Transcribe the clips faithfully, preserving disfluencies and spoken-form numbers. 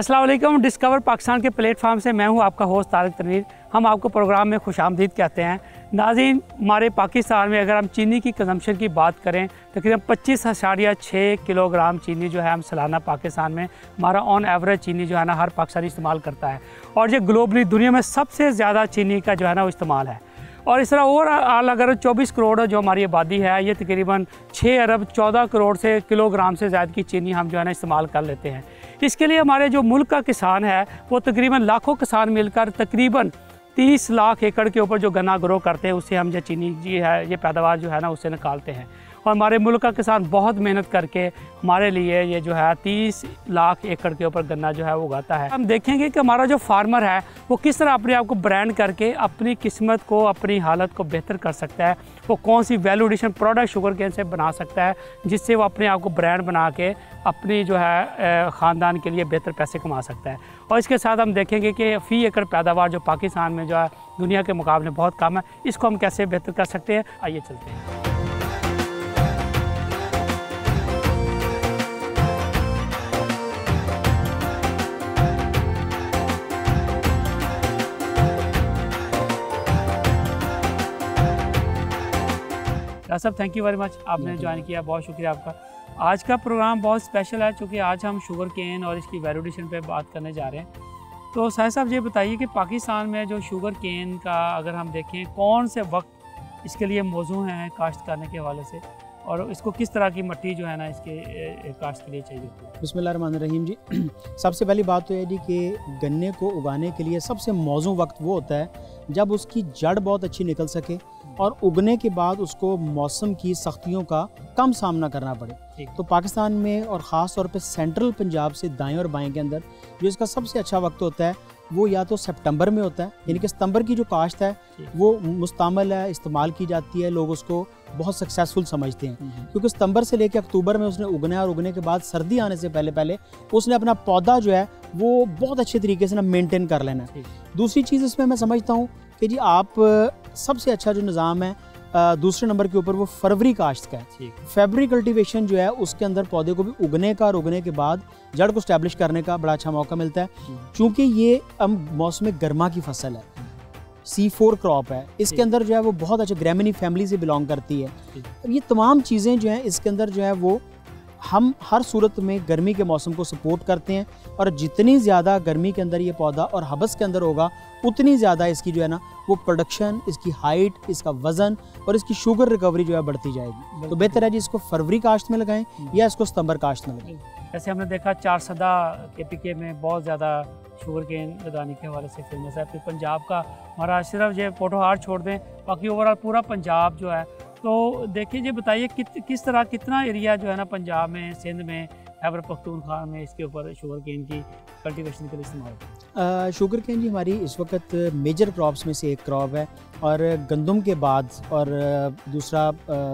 अस्सलाम वालेकुम। डिस्कवर पाकिस्तान के प्लेटफार्म से मैं हूं आपका होस्ट तारिक तनवीर। हम आपको प्रोग्राम में खुशामदीद कहते हैं। नाज़रीन, हमारे पाकिस्तान में अगर हम चीनी की कंजम्पशन की बात करें, तकरीबन पच्चीस अशारिया छः किलोग्राम चीनी जो है हम सालाना पाकिस्तान में हमारा ऑन एवरेज चीनी जो है ना हर पाकिस्तानी इस्तेमाल करता है, और ये ग्लोबली दुनिया में सबसे ज़्यादा चीनी का जो है ना वो इस्तेमाल है। और इस तरह ओवरऑल अगर चौबीस करोड़ जो हमारी आबादी है, ये तकरीबन छः अरब चौदह करोड़ से किलोग्राम से ज़्यादा की चीनी हम जो है ना इस्तेमाल कर लेते हैं। इसके लिए हमारे जो मुल्क का किसान है वो तकरीबन लाखों किसान मिलकर तकरीबन तीस लाख एकड़ के ऊपर जो गन्ना ग्रो करते हैं, उससे हम जो चीनी जी है ये पैदावार जो है ना उससे निकालते हैं। और हमारे मुल्क का किसान बहुत मेहनत करके हमारे लिए ये जो है तीस लाख एकड़ के ऊपर गन्ना जो है वो उगाता है। हम देखेंगे कि हमारा जो फार्मर है वो किस तरह अपने आप को ब्रांड करके अपनी किस्मत को, अपनी हालत को बेहतर कर सकता है। वो कौन सी value addition product sugar cane से बना सकता है जिससे वो अपने आप को ब्रांड बना के अपनी जो है ख़ानदान के लिए बेहतर पैसे कमा सकता है। और इसके साथ हम देखेंगे कि फ़ी एकड़ पैदावार जो पाकिस्तान में जो है दुनिया के मुकाबले बहुत कम है, इसको हम कैसे बेहतर कर सकते हैं। आइए चलते हैं। साहब, थैंक यू वेरी मच, आपने ज्वाइन किया, बहुत शुक्रिया आपका। आज का प्रोग्राम बहुत स्पेशल है क्योंकि आज हम शुगर केन और इसकी वैल्यू एडिशन पे बात करने जा रहे हैं। तो साहिब साहब ये बताइए कि पाकिस्तान में जो शुगर केन का अगर हम देखें, कौन से वक्त इसके लिए मौजू हैं काश्त करने के हवाले से, और इसको किस तरह की मिट्टी जो है ना इसके काश्त के लिए चाहिए होती है? बिस्मिल्लाहिर्रहमानिर्रहीम जी। सबसे पहली बात तो है जी कि गन्ने को उगाने के लिए सबसे मौजू वक्त वो होता है जब उसकी जड़ बहुत अच्छी निकल सके और उगने के बाद उसको मौसम की सख्तियों का कम सामना करना पड़े। तो पाकिस्तान में और ख़ास तौर पे सेंट्रल पंजाब से दाएं और बाएं के अंदर जो इसका सबसे अच्छा वक्त होता है वो या तो सितंबर में होता है, यानी कि सितंबर की जो काश्त है वो मुस्तमल है, इस्तेमाल की जाती है, लोग उसको बहुत सक्सेसफुल समझते हैं क्योंकि सितंबर से लेकर अक्टूबर में उसने उगना है और उगने के बाद सर्दी आने से पहले पहले उसने अपना पौधा जो है वो बहुत अच्छे तरीके से ना मेंटेन कर लेना है। दूसरी चीज़ इसमें मैं समझता हूँ कि जी आप सबसे अच्छा जो निज़ाम है दूसरे नंबर के ऊपर वो फरवरी काश्त का है। फरवरी कल्टीवेशन जो है उसके अंदर पौधे को भी उगने का और उगने के बाद जड़ को स्टैब्लिश करने का बड़ा अच्छा मौका मिलता है, क्योंकि ये अब मौसम गर्मा की फसल है, सी फोर क्रॉप है, इसके अंदर जो है वो बहुत अच्छा ग्रेमिनी फैमिली से बिलोंग करती है। ये तमाम चीज़ें जो हैं इसके अंदर जो है वो हम हर सूरत में गर्मी के मौसम को सपोर्ट करते हैं, और जितनी ज़्यादा गर्मी के अंदर ये पौधा और हबस के अंदर होगा उतनी ज़्यादा इसकी जो है ना वो प्रोडक्शन, इसकी हाइट, इसका वज़न और इसकी शुगर रिकवरी जो है बढ़ती जाएगी। तो बेहतर है जी इसको फरवरी काश्त में लगाएं या इसको सितंबर काश्त में लगाएं। जैसे हमने देखा चार सदा के पी के में बहुत ज़्यादा शुगर केन लगाने के हवाले से फेमस है। फिर पंजाब का हमारा सिर्फ ये पोठोहार छोड़ दें, बाकी ओवरऑल पूरा पंजाब जो है। तो देखिए ये बताइए कि, किस तरह कितना एरिया जो है ना पंजाब में, सिंध में, खैबर पख्तूनख्वा में इसके ऊपर शुगर केन की कल्टीवेशन के लिए इस्तेमाल होता है? शुगर केन जी हमारी इस वक्त मेजर क्रॉप्स में से एक क्रॉप है, और गंदम के बाद और दूसरा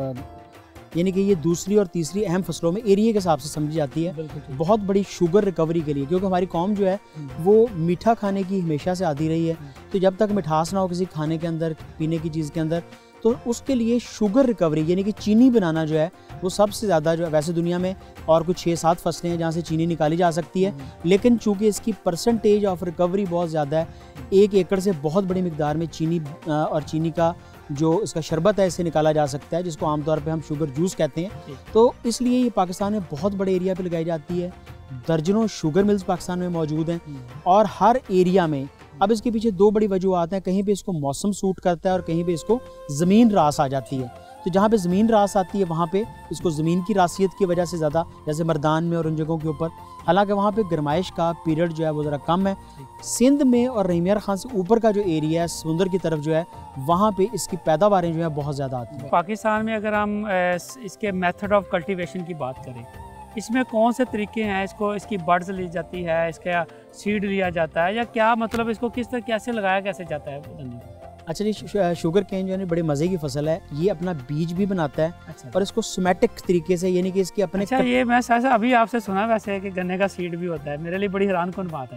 यानी कि ये दूसरी और तीसरी अहम फसलों में एरिया के हिसाब से समझी जाती है बहुत बड़ी शुगर रिकवरी के लिए, क्योंकि हमारी कौम जो है वो मीठा खाने की हमेशा से आती रही है। तो जब तक मिठास ना हो किसी खाने के अंदर, पीने की चीज़ के अंदर, तो उसके लिए शुगर रिकवरी यानी कि चीनी बनाना जो है वो सबसे ज़्यादा जो है, वैसे दुनिया में और कुछ छः सात फसलें हैं जहाँ से चीनी निकाली जा सकती है, लेकिन चूँकि इसकी परसेंटेज ऑफ रिकवरी बहुत ज़्यादा है, एक एकड़ से बहुत बड़ी मिकदार में चीनी और चीनी का जो इसका शरबत है इसे निकाला जा सकता है, जिसको आमतौर पे हम शुगर जूस कहते हैं। तो इसलिए ये पाकिस्तान में बहुत बड़े एरिया पे लगाई जाती है। दर्जनों शुगर मिल्स पाकिस्तान में मौजूद हैं, और हर एरिया में अब इसके पीछे दो बड़ी वजूहत हैं। कहीं पे इसको मौसम सूट करता है और कहीं पे इसको ज़मीन रास आ जाती है। तो जहाँ पे ज़मीन रास आती है वहाँ पे इसको ज़मीन की रासियत की वजह से ज़्यादा, जैसे मर्दान में और उन जगहों के ऊपर, हालांकि वहाँ पे गर्माइश का पीरियड जो है वो ज़रा कम है। सिंध में और रहीमियार खान से ऊपर का जो एरिया है समुंदर की तरफ जो है वहाँ पे इसकी पैदावारें जो है बहुत ज़्यादा आती है। पाकिस्तान में अगर हम इसके मेथड ऑफ कल्टीवेशन की बात करें, इसमें कौन से तरीके हैं? इसको इसकी बड्स ली जाती है, इसका सीड लिया जाता है, या क्या मतलब इसको किस तरह कैसे लगाया कैसे जाता है? अच्छा जी, शुगर केन जो है बड़े मज़े की फसल है, ये अपना बीज भी बनाता है। अच्छा। और इसको सोमैटिक तरीके से, यानी कि इसकी अपने अच्छा, ये मैं ऐसा अभी आपसे सुना वैसे है कि गन्ने का सीड भी होता है, मेरे लिए बड़ी हैरान कौन बात है।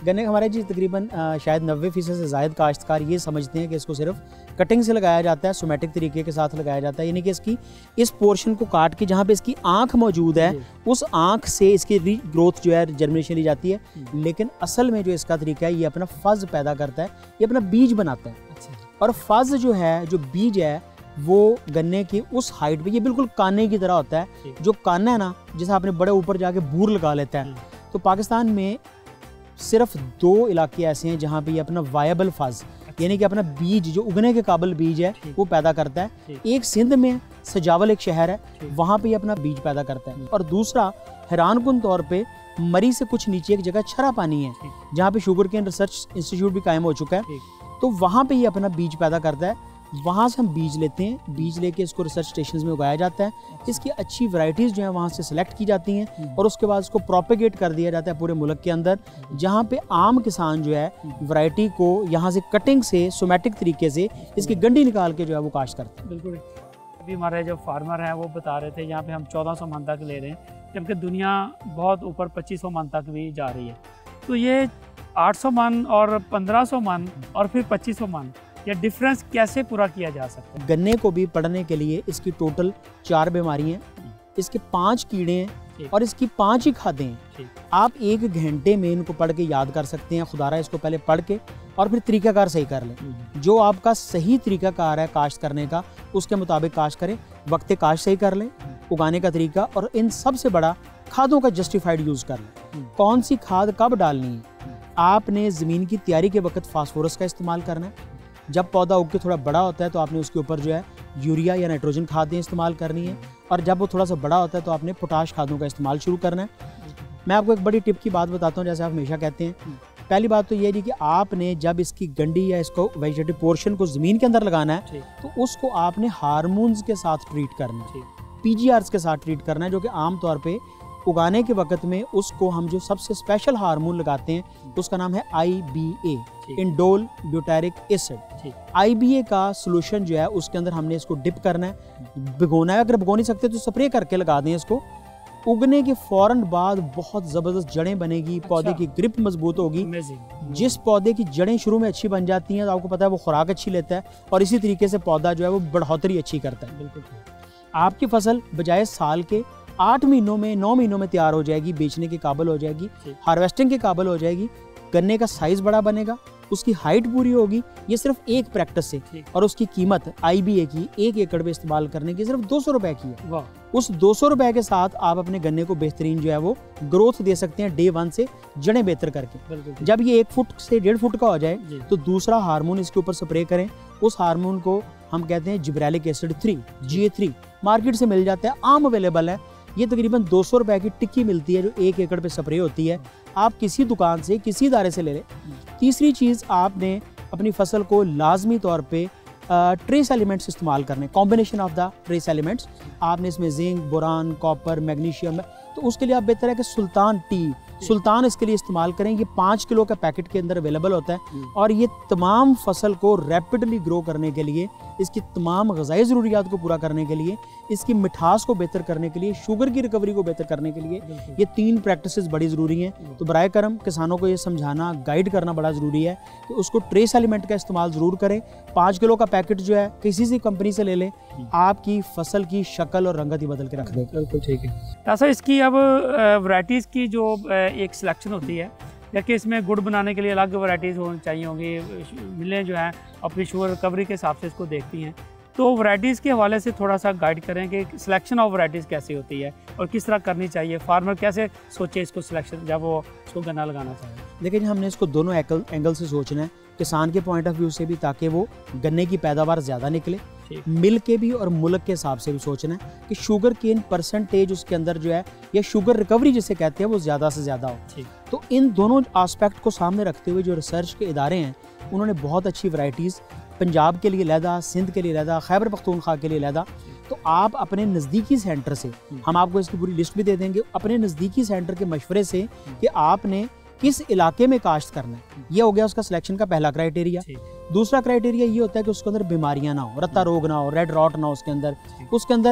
गन्ने हमारे जी तकरीबन अ, शायद नब्बे फीसद से ज़ायद काश्तकार ये समझते हैं कि इसको सिर्फ कटिंग से लगाया जाता है, सोमेटिक तरीके के साथ लगाया जाता है, यानी कि इसकी इस पोर्शन को काट के जहाँ पे इसकी आँख मौजूद है उस आँख से इसकी री ग्रोथ जो है जर्मिनेशन ली जाती है। लेकिन असल में जो इसका तरीका है ये अपना फज पैदा करता है, ये अपना बीज बनाता है। अच्छा। और फज जो है, जो बीज है, वो गन्ने की उस हाइट पे, ये बिल्कुल काने की तरह होता है। जो काना है ना, जैसे आपने बड़े ऊपर जाके बूर लगा लेता है, तो पाकिस्तान में सिर्फ दो इलाके ऐसे हैं जहाँ पे ये अपना वायबल फज यानी कि अपना बीज जो उगने के काबिल बीज है वो पैदा करता है। एक सिंध में सजावल एक शहर है, वहाँ पे ये अपना बीज पैदा करता है। और दूसरा हैरानकुन तौर पे मरी से कुछ नीचे एक जगह छरा पानी है जहाँ पे शुगर केन रिसर्च इंस्टीट्यूट भी कायम हो चुका है, तो वहाँ पे ये अपना बीज पैदा करता है। वहाँ से हम बीज लेते हैं, बीज लेके इसको रिसर्च स्टेशन में उगाया जाता है। इसकी अच्छी वैरायटीज़ जो है वहाँ से सिलेक्ट की जाती हैं और उसके बाद इसको प्रोपेगेट कर दिया जाता है पूरे मुल्क के अंदर, जहाँ पे आम किसान जो है वैरायटी को यहाँ से कटिंग से सोमेटिक तरीके से इसकी गंडी निकाल के जो है वो काश्त करते हैं। बिल्कुल। अभी हमारे जो फार्मर हैं वो बता रहे थे यहाँ पे हम चौदह सौ मन तक ले रहे हैं, जबकि दुनिया बहुत ऊपर पच्चीस सौ मन तक भी जा रही है। तो ये आठ सौ मन और पंद्रह सौ मन और फिर पच्चीस सौ मन, ये डिफरेंस कैसे पूरा किया जा सकता है? गन्ने को भी पढ़ने के लिए इसकी टोटल चार बीमारी हैं, इसके पांच कीड़े हैं और इसकी पांच ही खादें हैं। आप एक घंटे में इनको पढ़ के याद कर सकते हैं। खुदारा इसको पहले पढ़ के और फिर तरीकाकार सही कर लें। जो आपका सही तरीकाकार है काश्त करने का, उसके मुताबिक काश्त करें, वक्त काश्त सही कर लें, उगाने का तरीका, और इन सबसे बड़ा खादों का जस्टिफाइड यूज़ कर लें। कौन सी खाद कब डालनी है? आपने ज़मीन की तैयारी के वक्त फास्फोरस का इस्तेमाल करना है। जब पौधा उग के थोड़ा बड़ा होता है तो आपने उसके ऊपर जो है यूरिया या नाइट्रोजन खादें इस्तेमाल करनी है, और जब वो थोड़ा सा बड़ा होता है तो आपने पोटाश खादों का इस्तेमाल शुरू करना है। मैं आपको एक बड़ी टिप की बात बताता हूँ, जैसे आप हमेशा कहते हैं। पहली बात तो ये है कि आपने जब इसकी गंडी या इसको वेजिटेटिव पोर्शन को ज़मीन के अंदर लगाना है तो उसको आपने हार्मोन्स के साथ ट्रीट करना है, पीजीआर्स के साथ ट्रीट करना है, जो कि आम तौर पे उगाने के वक्त में उसको हम जो सबसे स्पेशल हार्मोन लगाते हैं उसका नाम है I B A, indole butyric acid. I B A का सोल्यूशन जो है उसके अंदर हमने इसको डिप करना है, भिगोना है। अगर भिगो नहीं सकते तो स्प्रे करके लगा दें इसको। उगने के फौरन बाद बहुत ज़बरदस्त जड़ें बनेगी, पौधे की ग्रिप मजबूत होगी। जिस पौधे की जड़ें शुरू में अच्छी बन जाती हैं तो आपको पता है वो खुराक अच्छी लेता है और इसी तरीके से पौधा जो है वो बढ़ोतरी अच्छी करता है। बिल्कुल। आपकी फसल बजाय साल के आठ महीनों में, नौ महीनों में तैयार हो जाएगी, बेचने के काबिल हो जाएगी, हार्वेस्टिंग के काबिल हो जाएगी। गन्ने का साइज बड़ा बनेगा, उसकी हाइट पूरी होगी। ये सिर्फ एक प्रैक्टिस से, और उसकी कीमत आई बी ए की एक एकड़ में इस्तेमाल करने की सिर्फ दो सौ रुपए की है। उस दो सौ रुपए के साथ आप अपने गन्ने को बेहतरीन जो है वो ग्रोथ दे सकते हैं डे वन से, जड़ें बेहतर करके। जब ये एक फुट से डेढ़ फुट का हो जाए तो दूसरा हार्मोन इसके ऊपर स्प्रे करें। उस हार्मोन को हम कहते हैं gibberellic acid three, G A three, market से मिल जाता है, आम अवेलेबल है। ये तकरीबन दो सौ रुपए की टिक्की मिलती है जो एक एकड़ पे स्प्रे होती है। आप किसी दुकान से, किसी इदारे से ले लें। तीसरी चीज़, आपने अपनी फसल को लाजमी तौर पे ट्रेस एलिमेंट्स इस्तेमाल करने, combination of the trace elements. आपने इसमें जिंक, बोरान, कॉपर, मैग्नीशियम, तो उसके लिए आप बेहतर है कि सुल्तान टी, सुल्तान इसके लिए इस्तेमाल करें। ये पाँच किलो का पैकेट के अंदर अवेलेबल होता है और ये तमाम फसल को रैपिडली ग्रो करने के लिए, इसकी तमाम ग़िज़ाई ज़रूरियात को पूरा करने के लिए, इसकी मिठास को बेहतर करने के लिए, शुगर की रिकवरी को बेहतर करने के लिए ये तीन प्रैक्टिसेस बड़ी ज़रूरी हैं। तो बराए करम किसानों को ये समझाना, गाइड करना बड़ा ज़रूरी है कि उसको ट्रेस एलिमेंट का इस्तेमाल ज़रूर करें। पाँच किलो का पैकेट जो है किसी सी कंपनी से ले लें, आपकी फसल की शक्ल और रंगत ही बदल के रख दें। बिल्कुल ठीक है। ऐसा इसकी अब वैरायटीज़ की जो एक सिलेक्शन होती है, जबकि इसमें गुड़ बनाने के लिए अलग वैरायटीज़ होनी चाहिए होंगी, मिलें जो हैं अपनी शुगर रिकवरी के हिसाब से इसको देखती हैं, तो वैरायटीज़ के हवाले से थोड़ा सा गाइड करें कि सिलेक्शन ऑफ वैरायटीज़ कैसी होती है और किस तरह करनी चाहिए, फार्मर कैसे सोचे इसको सिलेक्शन जब वो इसको गन्ना लगाना चाहे। लेकिन हमने इसको दोनों एंगल से सोचना है, किसान के पॉइंट ऑफ व्यू से भी, ताकि वो गन्ने की पैदावार ज़्यादा निकले, मिल के भी और मुल्क के हिसाब से भी सोचना है कि शुगर केन परसेंटेज उसके अंदर जो है या शुगर रिकवरी जिसे कहते हैं वो ज़्यादा से ज़्यादा हो। तो इन दोनों आस्पेक्ट को सामने रखते हुए जो रिसर्च के इदारे हैं उन्होंने बहुत अच्छी वैरायटीज़ पंजाब के लिए लहदा, सिंध के लिए लहदा, खैबर पख्तूनख्वा के लिए लहदा। तो आप अपने नज़दीकी सेंटर से, हम आपको इसकी पूरी लिस्ट भी दे देंगे, अपने नज़दीकी सेंटर के मशवरे से कि आपने किस इलाके में काश्त करना है, ये हो गया उसका सिलेक्शन का पहला क्राइटेरिया। दूसरा क्राइटेरिया ये होता है कि उसके अंदर बीमारियां ना हो, रत्ता रोग ना हो, रेड रॉट ना हो उसके अंदर, उसके अंदर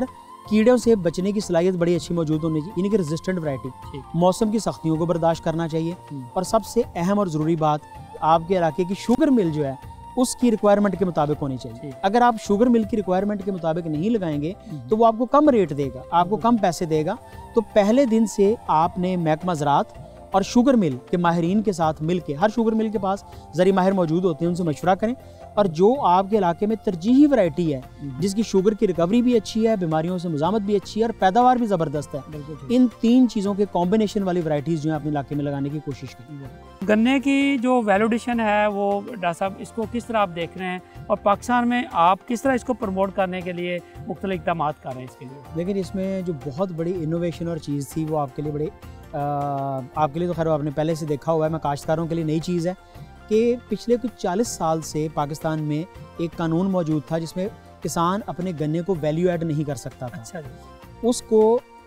कीड़ों से बचने की सलाहियत बड़ी अच्छी मौजूद होनी चाहिए, यानी कि रेजिस्टेंट वैरायटी, मौसम की सख्तियों को बर्दाश्त करना चाहिए। और सबसे अहम और ज़रूरी बात, आपके इलाके की शुगर मिल जो है उसकी रिक्वायरमेंट के मुताबिक होनी चाहिए। अगर आप शुगर मिल की रिक्वायरमेंट के मुताबिक नहीं लगाएंगे तो वो आपको कम रेट देगा, आपको कम पैसे देगा। तो पहले दिन से आपने महकमा ज़राअत और शुगर मिल के माहिरीन के साथ मिल के, हर शुगर मिल के पास ज़री माहिर मौजूद होते हैं, उनसे मशवरा करें। और जो आपके इलाके में तरजीही वैरायटी है जिसकी शुगर की रिकवरी भी अच्छी है, बीमारियों से मुजामत भी अच्छी है और पैदावार भी ज़बरदस्त है, इन तीन चीज़ों के कॉम्बिनेशन वाली वैरायटीज़ जो है अपने इलाके में लगाने की कोशिश करें। गन्ने की जो वैल्यूडेशन है वो डॉक्टर साहब इसको किस तरह आप देख रहे हैं, और पाकिस्तान में आप किस तरह इसको प्रमोट करने के लिए मुख्तलिफ इक़दाम कर रहे हैं इसके लिए? लेकिन इसमें जो बहुत बड़ी इनोवेशन और चीज़ थी वो आपके लिए बड़े आ, आपके लिए तो खैर आपने पहले से देखा हुआ है, मैं काश्तकारों के लिए नई चीज़ है कि पिछले कुछ चालीस साल से पाकिस्तान में एक कानून मौजूद था जिसमें किसान अपने गन्ने को वैल्यू ऐड नहीं कर सकता था। अच्छा जी। उसको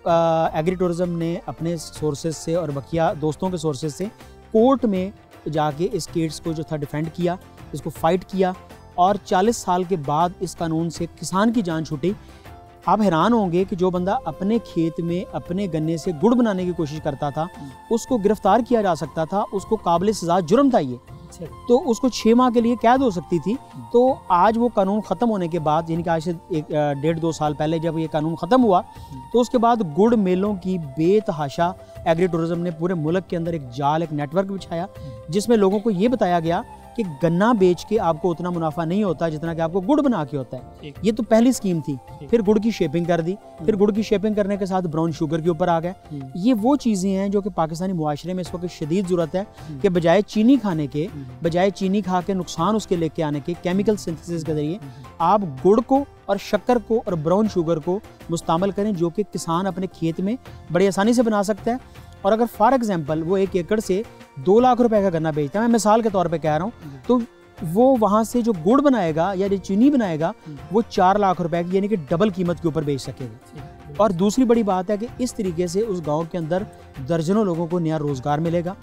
एग्री टूरिज़म ने अपने सोर्सेज से और बकिया दोस्तों के सोर्सेज से कोर्ट में जाके इस केस को जो था डिफेंड किया, इसको फाइट किया, और चालीस साल के बाद इस कानून से किसान की जान छूटी। आप हैरान होंगे कि जो बंदा अपने खेत में अपने गन्ने से गुड़ बनाने की कोशिश करता था उसको गिरफ्तार किया जा सकता था, उसको काबिल सज़ा जुर्म था ये, तो उसको छः माह के लिए कैद हो सकती थी। तो आज वो कानून ख़त्म होने के बाद, यानी कि आज से एक डेढ़ दो साल पहले जब ये कानून ख़त्म हुआ, तो उसके बाद गुड़ मेलों की बेतहाशा एग्री टूरिज़म ने पूरे मुल्क के अंदर एक जाल, एक नेटवर्क बिछाया जिसमें लोगों को ये बताया गया कि गन्ना बेच के आपको उतना मुनाफा नहीं होता जितना कि आपको गुड़ बना के होता है। ये तो पहली स्कीम थी। फिर गुड़ की शेपिंग कर दी, फिर गुड़ की शेपिंग करने के साथ ब्राउन शुगर के ऊपर आ गए। ये वो चीज़ें हैं जो कि पाकिस्तानी मुआशरे में इस वक्त शदीद ज़रूरत है कि बजाय चीनी खाने के, बजाय चीनी खा के नुकसान उसके लेके आने के, केमिकल सिंथेसिस के जरिए आप गुड़ को और शक्कर को और ब्राउन शुगर को मुस्तमल करें, जो कि किसान अपने खेत में बड़ी आसानी से बना सकता है। और अगर फॉर एग्जांपल वो एक एकड़ से दो लाख रुपए का गन्ना बेचता है, मैं मिसाल के तौर पे कह रहा हूँ, तो वो वहाँ से जो गुड़ बनाएगा या जो चीनी बनाएगा वो चार लाख रुपए की, यानी कि डबल कीमत के ऊपर बेच सकेगा। और दूसरी बड़ी बात है कि इस तरीके से उस गांव के अंदर दर्जनों लोगों को नया रोज़गार मिलेगा,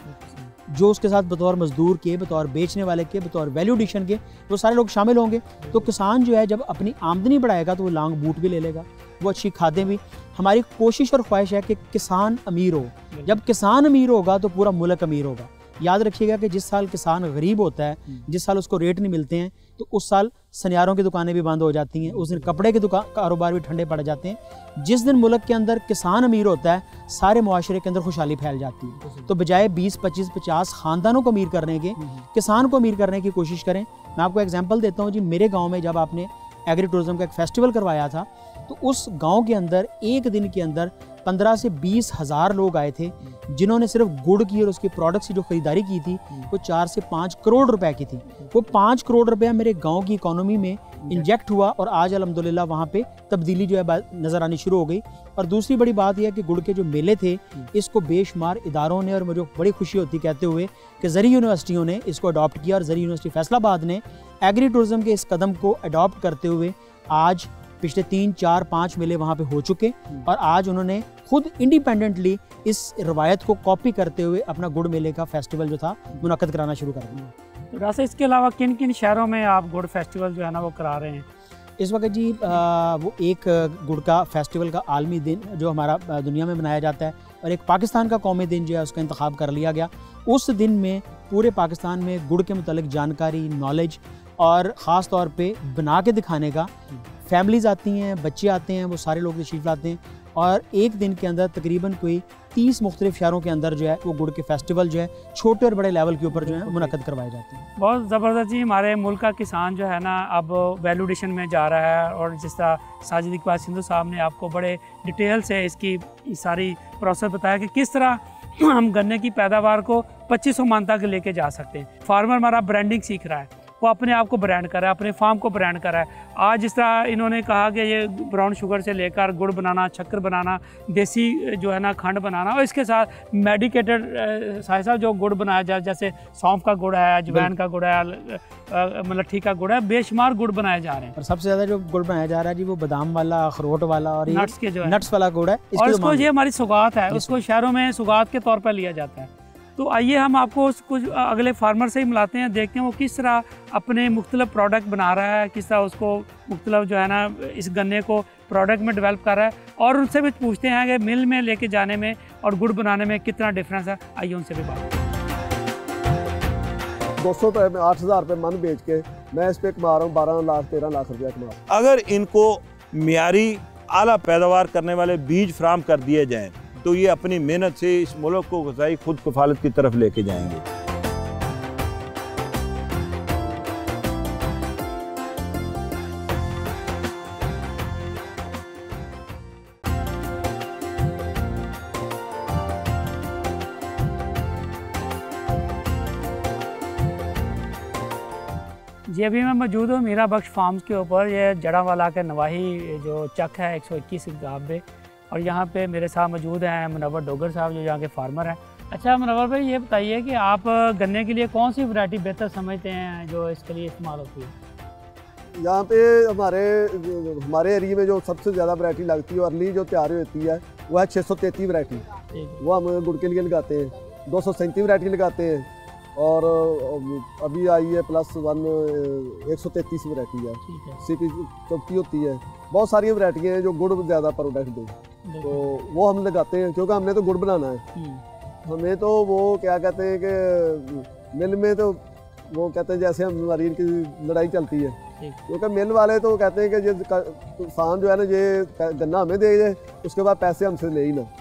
जो उसके साथ बतौर मजदूर के, बतौर बेचने वाले के, बतौर वैल्यू एडिशन के वो सारे लोग शामिल होंगे। तो किसान जो है जब अपनी आमदनी बढ़ाएगा तो वो लांग बूट भी ले लेगा, वो अच्छी खादें भी। हमारी कोशिश और ख्वाहिश है कि किसान अमीर हो। जब किसान अमीर होगा तो पूरा मुल्क अमीर होगा। याद रखिएगा कि जिस साल किसान गरीब होता है, जिस साल उसको रेट नहीं मिलते हैं, तो उस साल सनियारों की दुकानें भी बंद हो जाती हैं, उस दिन कपड़े के दुकान कारोबार भी ठंडे पड़ जाते हैं। जिस दिन मुल्क के अंदर किसान अमीर होता है, सारे मुआशरे के अंदर खुशहाली फैल जाती है। तो बजाय बीस पच्चीस पचास ख़ानदानों को अमीर करने के, किसान को अमीर करने की कोशिश करें। मैं आपको एग्जाम्पल देता हूँ जी, मेरे गाँव में जब आपने एग्री टूरिज़म का एक फेस्टिवल करवाया था तो उस गांव के अंदर एक दिन के अंदर पंद्रह से बीस हज़ार लोग आए थे जिन्होंने सिर्फ गुड़ की और उसके प्रोडक्ट्स की जो खरीदारी की थी वो चार से पाँच करोड़ रुपए की थी। वो पाँच करोड़ रुपया मेरे गांव की इकोनॉमी में इंजेक्ट हुआ और आज अल्हम्दुलिल्लाह वहाँ पे तब्दीली जो है नज़र आनी शुरू हो गई। और दूसरी बड़ी बात यह है कि गुड़ के जो मेले थे इसको बेशुमार इदारों ने, और मुझे बड़ी खुशी होती कहते हुए कि ज़री यूनिवर्सिटियों ने इसको अडॉप्ट किया, और ज़री यूनिवर्सिटी फैसलाबाद ने एग्री टूरिज़म के इस कदम को अडॉप्ट करते हुए आज पिछले तीन चार पाँच मेले वहाँ पे हो चुके, और आज उन्होंने खुद इंडिपेंडेंटली इस रवायत को कॉपी करते हुए अपना गुड़ मेले का फेस्टिवल जो था मुनक्कद कराना शुरू कर दिया। तो वैसे इसके अलावा किन किन शहरों में आप गुड़ फेस्टिवल जो है ना वो करा रहे हैं इस वक्त जी? आ, वो एक गुड़ का फेस्टिवल का आलमी दिन जो हमारा दुनिया में मनाया जाता है, और एक पाकिस्तान का कौमी दिन जो है उसका इंतखाब कर लिया गया। उस दिन में पूरे पाकिस्तान में गुड़ के मुतालिक जानकारी, नॉलेज और ख़ास तौर पे बना के दिखाने का, फैमिलीज़ आती हैं, बच्चे आते हैं, वो सारे लोग तशरीफ़ लाते हैं, और एक दिन के अंदर तकरीबन कोई तीस मुख्तलिफ शहरों के अंदर जो है वो गुड़ के फेस्टिवल जो है छोटे और बड़े लेवल के ऊपर जो है मुनक्कद करवाए जाते हैं। बहुत ज़बरदस्त जी। हमारे मुल्क का किसान जो है ना अब वैल्यू एडिशन में जा रहा है, और जिस तरह साजिद इकबाल सिंधु साहब ने आपको बड़े डिटेल से इसकी सारी प्रोसेस बताया कि किस तरह हम गन्ने की पैदावार को पच्चीस सौ मान तक लेके जा सकते हैं। फार्मर हमारा ब्रांडिंग सीख रहा है, वो अपने आप को ब्रांड कर रहा है, अपने फार्म को ब्रांड कर रहा है। आज जिस तरह इन्होंने कहा कि ये ब्राउन शुगर से लेकर गुड़ बनाना, शक्कर बनाना, देसी जो है ना खंड बनाना, और इसके साथ मेडिकेटेड साहिब जो गुड़ बनाया जाए, जैसे सौंफ का गुड़ है, अजवाइन का गुड़ है, मलट्ठी का गुड़ है, बेशुमार गुड़ बनाए जा रहे हैं। और सबसे ज़्यादा जो गुड़ बनाया जा रहा है जी वो बादाम वाला, अखरोट वाला और नट्स के जो है नट्स वाला गुड़ है। और इसको ये हमारी सुगात है, उसको शहरों में सुगात के तौर पर लिया जाता है। तो आइए हम आपको उस कुछ अगले फार्मर से ही मिलाते हैं, देखते हैं वो किस तरह अपने मुख्तलिफ प्रोडक्ट बना रहा है, किस तरह उसको मुख्तलिफ जो है ना इस गन्ने को प्रोडक्ट में डेवलप कर रहा है, और उनसे भी पूछते हैं कि मिल में लेके जाने में और गुड़ बनाने में कितना डिफरेंस है। आइए उनसे भी बात। दो सौ रुपये में आठ हज़ार रुपये मन बेच के मैं इस पे कमा रहा हूँ बारह लाख तेरह लाख रुपया कमा रहा हूँ। अगर इनको मियारी आला पैदावार करने वाले बीज फ्राहम कर दिए जाएँ तो ये अपनी मेहनत से इस मुल्क को ग़िज़ाई खुद कफालत की तरफ लेके जाएंगे। जी अभी मैं मौजूद हूँ मीरा बख्श फार्म्स के ऊपर। ये जड़ावाला के नवाही जो चक है एक सौ इक्कीस गांव, और यहाँ पे मेरे साथ मौजूद हैं मुनव्वर डोगर साहब जो यहाँ के फार्मर हैं। अच्छा मुनव्वर भाई, ये बताइए कि आप गन्ने के लिए कौन सी वैरायटी बेहतर समझते हैं जो इसके लिए इस्तेमाल होती है? यहाँ पे हमारे हमारे एरिया में जो सबसे ज़्यादा वैरायटी लगती है अर्ली जो तैयार होती है वो है छः सौ तैंतीस वैरायटी, वो हम गुड़ के लिए लगाते हैं। दो सौ सैंतीस वैरायटी लगाते हैं, और अभी आई है प्लस वन एक सौ तैंतीस वैरायटी है, सी पी चौथी होती है। बहुत सारी वैरायटियाँ हैं जो गुड़ ज़्यादा प्रोडक्ट दें, तो वो हम लगाते हैं क्योंकि हमने तो गुड़ बनाना है। हमें तो वो क्या कहते हैं कि मिल में तो वो कहते हैं जैसे हमारी इनकी लड़ाई चलती है, क्योंकि मिल वाले तो कहते हैं कि ये किसान जो है ना ये गन्ना हमें दे जाए उसके बाद पैसे हमसे ले ही ना।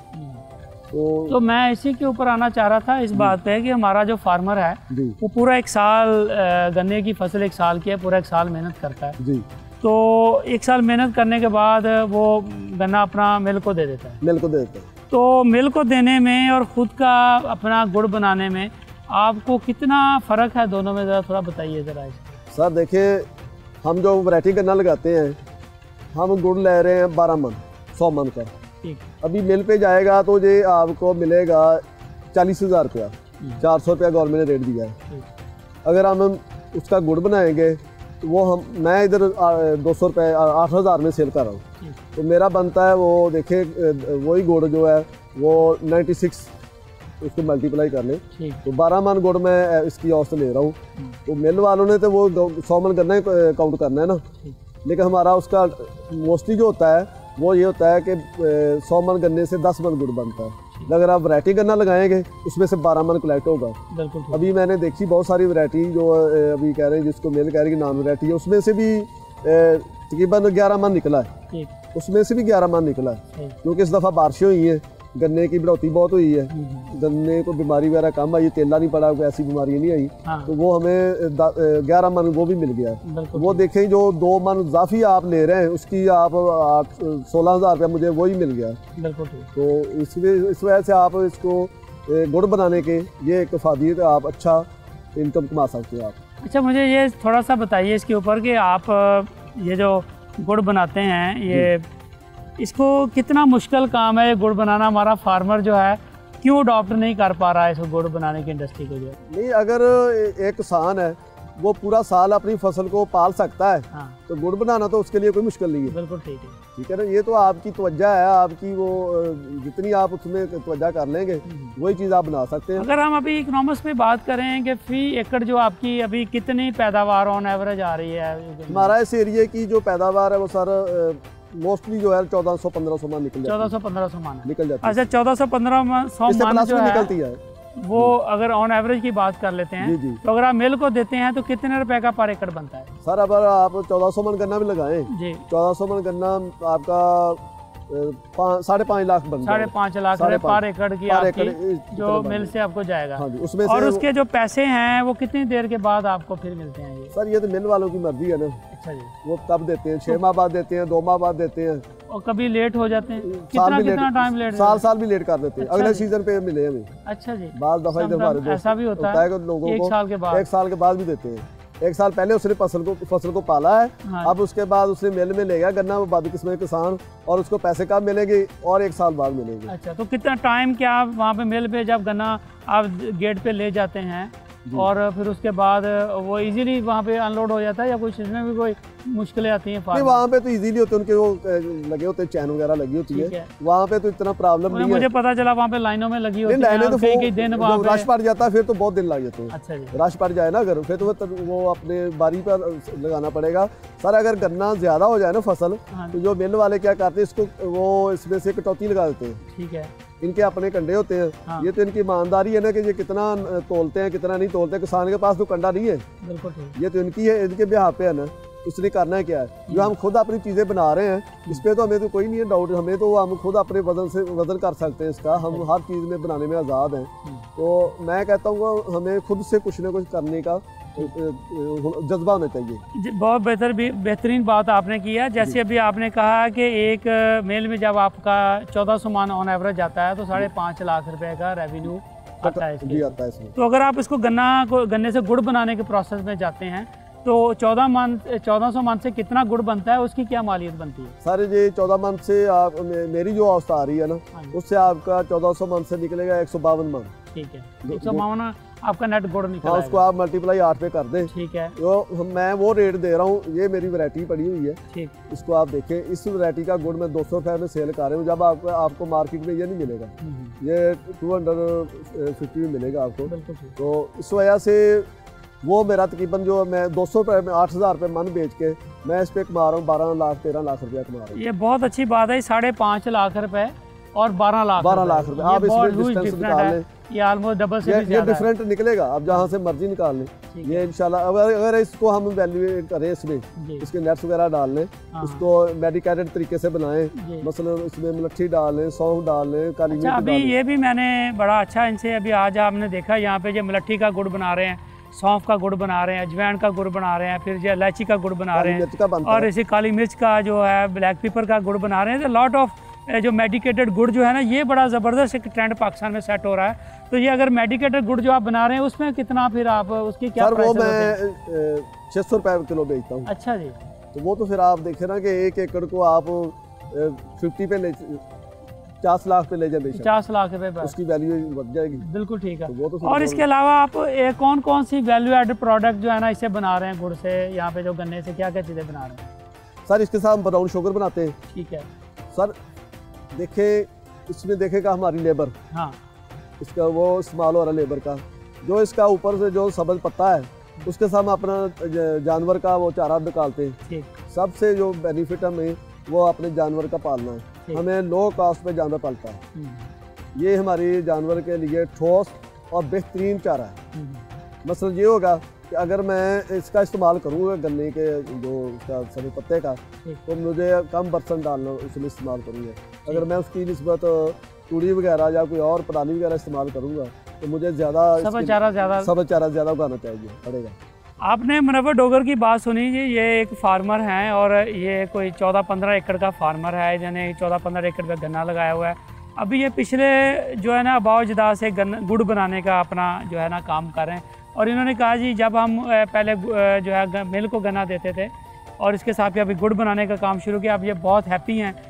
तो, तो मैं इसी के ऊपर आना चाह रहा था इस बात पे कि हमारा जो फार्मर है वो पूरा एक साल गन्ने की फसल एक साल की है, पूरा एक साल मेहनत करता है जी। तो एक साल मेहनत करने के बाद वो गन्ना अपना मिल को दे देता है मिल को दे देता है तो मिल को देने में और ख़ुद का अपना गुड़ बनाने में आपको कितना फ़र्क है दोनों में, ज़रा थोड़ा बताइए ज़रा। सर देखिए, हम जो वैरायटी गन्ना लगाते हैं हम गुड़ ले रहे हैं बारह मन सौ मन का। अभी मिल पे जाएगा तो ये आपको मिलेगा चालीस हज़ार रुपया, चार सौ रुपया गवर्नमेंट ने रेट दिया है। अगर हम उसका गुड़ बनाएंगे तो वो हम मैं इधर दो सौ रुपये आठ हज़ार में सेल कर रहा हूँ, तो मेरा बनता है वो देखिए वही गुड़ जो है वो नाइन्टी सिक्स उसको मल्टीप्लाई कर लें तो बारह मन गुड़ मैं इसकी औसत ले रहा हूँ। तो मिल वालों ने तो वो सौ मन गन्ना काउंट करना है ना, लेकिन हमारा उसका मोस्टली जो होता है वो ये होता है कि सौ मन गन्ने से दस मन गुड़ बनता है। अगर आप वैरायटी गन्ना लगाएंगे उसमें से बारह मन कलेक्ट होगा। अभी मैंने देखी बहुत सारी वैरायटी जो अभी कह रहे हैं जिसको मिल कह रही है नॉन वैरायटी है, उसमें से भी तकरीबन ग्यारह मन निकला है, उसमें से भी ग्यारह मन निकला है क्योंकि इस दफ़ा बारिशें हुई हैं, गन्ने की बढ़ोतरी बहुत हुई है, गन्ने को बीमारी वगैरह कम आई, तेला नहीं पड़ा, ऐसी बीमारी नहीं आई। हाँ। तो वो हमें ग्यारह मन वो भी मिल गया। तो वो देखें जो दो मन इजाफी आप ले रहे हैं उसकी आप सोलह हज़ार रुपया मुझे वही मिल गया। तो इसलिए इस वजह से आप इसको गुड़ बनाने के ये एक फ़ायदे आप अच्छा इनकम कमा सकते हो आप। अच्छा मुझे ये थोड़ा सा बताइए इसके ऊपर कि आप ये जो गुड़ बनाते हैं ये इसको कितना मुश्किल काम है ये गुड़ बनाना? हमारा फार्मर जो है क्यों अडॉप्ट नहीं कर पा रहा है इसको गुड़ बनाने की इंडस्ट्री को? जो नहीं, अगर एक किसान है वो पूरा साल अपनी फसल को पाल सकता है। हाँ। तो गुड़ बनाना तो उसके लिए कोई मुश्किल नहीं है। बिल्कुल ठीक है, ठीक है ना। ये तो आपकी तवज्जा है, आपकी वो जितनी आप उसमें तवज्जा कर लेंगे वही चीज़ आप बना सकते हैं। अगर हम अभी इकोनॉमिक्स में बात करें कि फी एकड़ जो आपकी अभी कितनी पैदावार ऑन एवरेज आ रही है? हमारा इस एरिए की जो पैदावार है वो सर मोस्टली जो है चौदह सौ पंद्रह सौ मान निकल चौदह सौ पंद्रह सौ मान निकल जाती है। अच्छा, चौदह सौ पंद्रह सौ मान जो है निकलती है वो अगर ऑन एवरेज की बात कर लेते हैं जी जी। तो अगर आप मिल को देते हैं तो कितने रुपए का पर एकड़ बनता है? सर अगर आप चौदह सौ मन गन्ना भी लगाएं जी, चौदह सौ मन गन्ना आपका साढ़े पाँच लाख बनता है। साढ़े पाँच लाख पर एकड़ की आपकी जो मिल से आपको जाएगा। हाँ जी, उसमें और उसके जो पैसे हैं वो कितनी देर के बाद आपको फिर मिलते हैं? ये सर ये तो मिल वालों की मर्जी है ना। अच्छा जी, वो कब देते हैं? छह माह बाद देते हैं, दो माह बाद देते हैं, और कभी लेट हो जाते हैं। कितना कितना टाइम लेट? साल साल भी लेट कर देते हैं। अगले सीजन पे मिले हमें। अच्छा जी, बाद दफा हमारे ऐसा भी होता है लोगों को एक साल के बाद एक साल के बाद भी देते हैं। एक साल पहले उसने फसल को फसल को पाला है। हाँ। अब उसके बाद उसने मिल में ले गया गन्ना, वो बाद किस्म के किसान, और उसको पैसे कब मिलेंगे? और एक साल बाद मिलेंगे। अच्छा, तो कितना टाइम क्या वहाँ पे मिल पे जब गन्ना आप गेट पे ले जाते हैं और फिर उसके बाद वो इजीली वहाँ पे अनलोड हो जाता है या कुछ इसमें भी कोई मुश्किलें आती हैं? नहीं, वहाँ पे तो इजीली होते हैं, उनके वो लगे होते हैं, चैन वगैरह लगी होती है, वहाँ पे तो इतना प्रॉब्लम नहीं है। मुझे पता चला वहाँ पे लाइनों में लगी होती है, लाइनें तो कई कई दिन वहाँ पे रश पड़ जाता है, फिर तो बहुत दिन लग जाते हैं। अच्छा जी, रश पड़ जाए ना अगर, फिर तो वो अपने बारी पर लगाना पड़ेगा। सर अगर गन्ना ज्यादा हो जाए ना फसल, तो जो मिल वाले क्या करते हैं, इसको वो इसमें से कटौती लगा देते हैं। ठीक है, इनके अपने कंडे होते हैं। हाँ। ये तो इनकी ईमानदारी है ना कि ये कितना तोलते हैं कितना नहीं तोलते, किसान के पास तो कंडा नहीं है। बिल्कुल, ये तो इनकी है, इनके बिहार पे है ना, इसलिए करना है क्या है, जो हम खुद अपनी चीज़ें बना रहे हैं इस पर तो हमें तो कोई नहीं है डाउट, हमें तो हम खुद अपने वजन से वजन कर सकते हैं इसका, हम हर चीज़ में बनाने में आज़ाद हैं। तो मैं कहता हूँ हमें खुद से कुछ ना कुछ करने का जज्बा होना चाहिए। बहुत बेहतर बेहतरीन बात आपने की है। जैसे अभी आपने कहा कि एक मेल में जब आपका चौदह सौ मान ऑन एवरेज जाता है तो साढ़े पाँच लाख रुपए का रेवेन्यू आता है जी आता है इसमें। तो अगर आप इसको गन्ना को गन्ने से गुड़ बनाने के प्रोसेस में जाते हैं तो चौदह मन चौदह सौ मन से कितना गुड़ बनता है, उसकी क्या मालियत बनती है? सारे ये चौदह मन से आप मेरी जो अवस्था आ रही है ना, उससे आपका चौदह सौ मन से निकलेगा एक सौ बावन मन। ठीक है, एक सौ बावन आपका नेट गुड़ निकला। हाँ, उसको आप मल्टीप्लाई आठ पे कर दें। ठीक है, तो मैं वो रेट दे रहा हूँ, ये मेरी वैरायटी पड़ी हुई है। ठीक, इसको आप देखें, इस वैरायटी का गुड़ मैं दो सौ रुपये में सेल कर रहा हूँ, जब आपको आपको मार्केट में ये नहीं मिलेगा, ये टू हंड्रेड फिफ्टी में मिलेगा आपको। तो इस वजह से वो मेरा तकरीबन जो मैं दो सौ रुपये में आठ हज़ार रुपये मन बेच के मैं इस पे कमा रहा हूँ बारह लाख तेरह लाख रुपया कमा रहा हूँ। ये बहुत अच्छी बात है, साढ़े पाँच लाख रुपए और बारह लाख बारह लाख रुपए आप इसमें डिस्टेंस निकाल लें, ये ऑलमोस्ट डबल से ये डिफरेंट निकलेगा। आप जहाँ से मर्जी निकाल लें, ये इंशाल्लाह अगर अगर इसको हम वैल्यूएट करें, इसमें इसके नेट्स वगैरह डाल लें, इसको मेडिकेटेड तरीके से बनाएं, मसलन इसमें मलट्ठी डाल लें, सौंफ डाल लें, काली मिर्च डाल लें। अभी ये भी मैंने बड़ा अच्छा इनसे अभी आज आपने देखा यहाँ पे जो मलट्ठी का गुड़ बना रहे हैं, सौंफ का गुड़ बना रहे हैं, अजवाइन का गुड़ बना रहे हैं, फिर जो इलायची का गुड़ बना रहे हैं और इसी काली मिर्च का जो है ब्लैक पेपर का गुड़ बना रहे हैं। लॉट ऑफ जो मेडिकेटेड गुड़ जो है ना, ये बड़ा ज़बरदस्त एक ट्रेंड पाकिस्तान में सेट हो रहा है। तो ये अगर मेडिकेटेड गुड़ जो आप बना रहे हैं उसमें कितना फिर आप उसकी क्या प्राइस? वो मैं छः सौ रुपये किलो बेचता हूँ। अच्छा जी, तो वो तो फिर आप देखें ना कि एक एकड़ को आप फिफ्टी पे ले पचास लाख पे ले जाए, पचास लाख रुपए पे उसकी वैल्यू बढ़ जाएगी। बिल्कुल ठीक है। तो वो तो और इसके अलावा आप ए, कौन कौन सी वैल्यू एडेड प्रोडक्ट जो है ना इसे बना रहे हैं गुड़ से, यहाँ पे जो गन्ने से क्या क्या चीज़ें बना रहे हैं? सर इसके साथ ब्राउन शुगर बनाते हैं। ठीक है सर, देखे इसमें देखेगा हमारी लेबर, हाँ इसका वो इस्तेमाल हो रहा है लेबर का, जो इसका ऊपर से जो सब्ज पत्ता है उसके साथ हम अपना जानवर का वो चारा निकालते हैं। ठीक, सबसे जो बेनिफिट हमें वो अपने जानवर का पालना है, हमें लो कॉस्ट पे जानवर पालता है। ये हमारी जानवर के लिए ठोस और बेहतरीन चारा है। मसलन ये होगा कि अगर मैं इसका इस्तेमाल करूँगा गन्ने के जो इसका सभी पत्ते का, तो मुझे कम बर्तन डालना उसमें इस्तेमाल करूँगा। अगर मैं उसकी निस्बत तूड़ी वगैरह या कोई और पराली वगैरह इस्तेमाल करूँगा तो मुझे ज़्यादा सब चारा ज़्यादा सब चारा ज़्यादा उगाना चाहिए पड़ेगा। आपने मुनव्वर डोगर की बात सुनी जी, ये एक फार्मर हैं और ये कोई चौदह पंद्रह एकड़ का फार्मर है, यानी चौदह पंद्रह एकड़ पे गन्ना लगाया हुआ है। अभी ये पिछले जो है ना बावजदा से गन्ना गुड़ बनाने का अपना जो है ना काम कर रहे हैं और इन्होंने कहा जी जब हम पहले जो है मिल को गन्ना देते थे और इसके साथ ही अभी गुड़ बनाने का काम शुरू किया, अब ये बहुत हैप्पी हैं।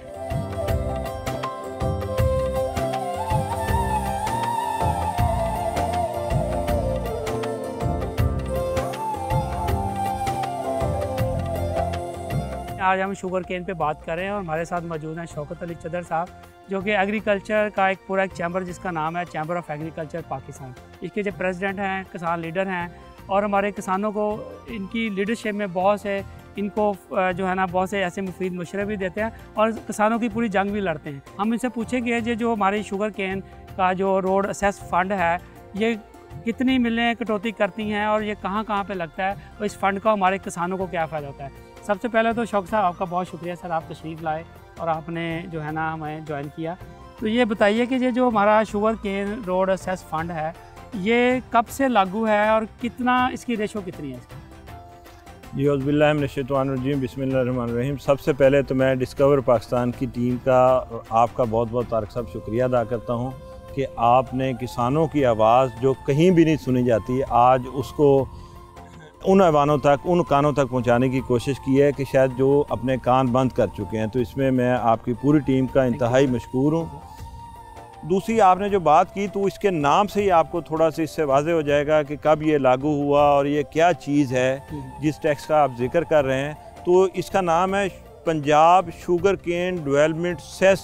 आज हम शुगर केन पे बात कर रहे हैं और हमारे साथ मौजूद हैं शौकत अली चदर साहब, जो कि एग्रीकल्चर का एक पूरा एक चैम्बर जिसका नाम है चैम्बर ऑफ एग्रीकल्चर पाकिस्तान, इसके जो प्रेसिडेंट हैं, किसान लीडर हैं और हमारे किसानों को इनकी लीडरशिप में बहुत से इनको जो है ना बहुत से ऐसे मुफीद मशवरे भी देते हैं और किसानों की पूरी जंग भी लड़ते हैं। हम इनसे पूछेंगे ये जो हमारी शुगर केन का जो रोड असेस फंड है ये कितनी मिलें कटौती करती हैं और ये कहाँ कहाँ पे लगता है और इस फंड का हमारे किसानों को क्या फ़ायदा होता है। सबसे पहले तो शौक साहब आपका बहुत शुक्रिया सर, आप तशरीफ़ लाए और आपने जो है ना हमें ज्वाइन किया। तो ये बताइए कि ये जो हमारा sugar cane road access fund है ये कब से लागू है और कितना इसकी रेशो कितनी है? जी औज़ुबिल्लाहिमिनश्शैतानिर्रजीम, बिस्मिल्लाहिर्रहमानिर्रहीम। सबसे पहले तो मैं डिस्कवर पाकिस्तान की टीम का आपका बहुत बहुत तारक साहब शुक्रिया अदा करता हूँ कि आपने किसानों की आवाज़ जो कहीं भी नहीं सुनी जाती आज उसको उन ऐवानों तक उन कानों तक पहुंचाने की कोशिश की है कि शायद जो अपने कान बंद कर चुके हैं। तो इसमें मैं आपकी पूरी टीम का इंतहाई मशकूर हूँ। दूसरी आपने जो बात की तो इसके नाम से ही आपको थोड़ा सा इससे वाज़ेह हो जाएगा कि कब ये लागू हुआ और ये क्या चीज़ है जिस टैक्स का आप जिक्र कर रहे हैं। तो इसका नाम है Punjab sugar cane development cess,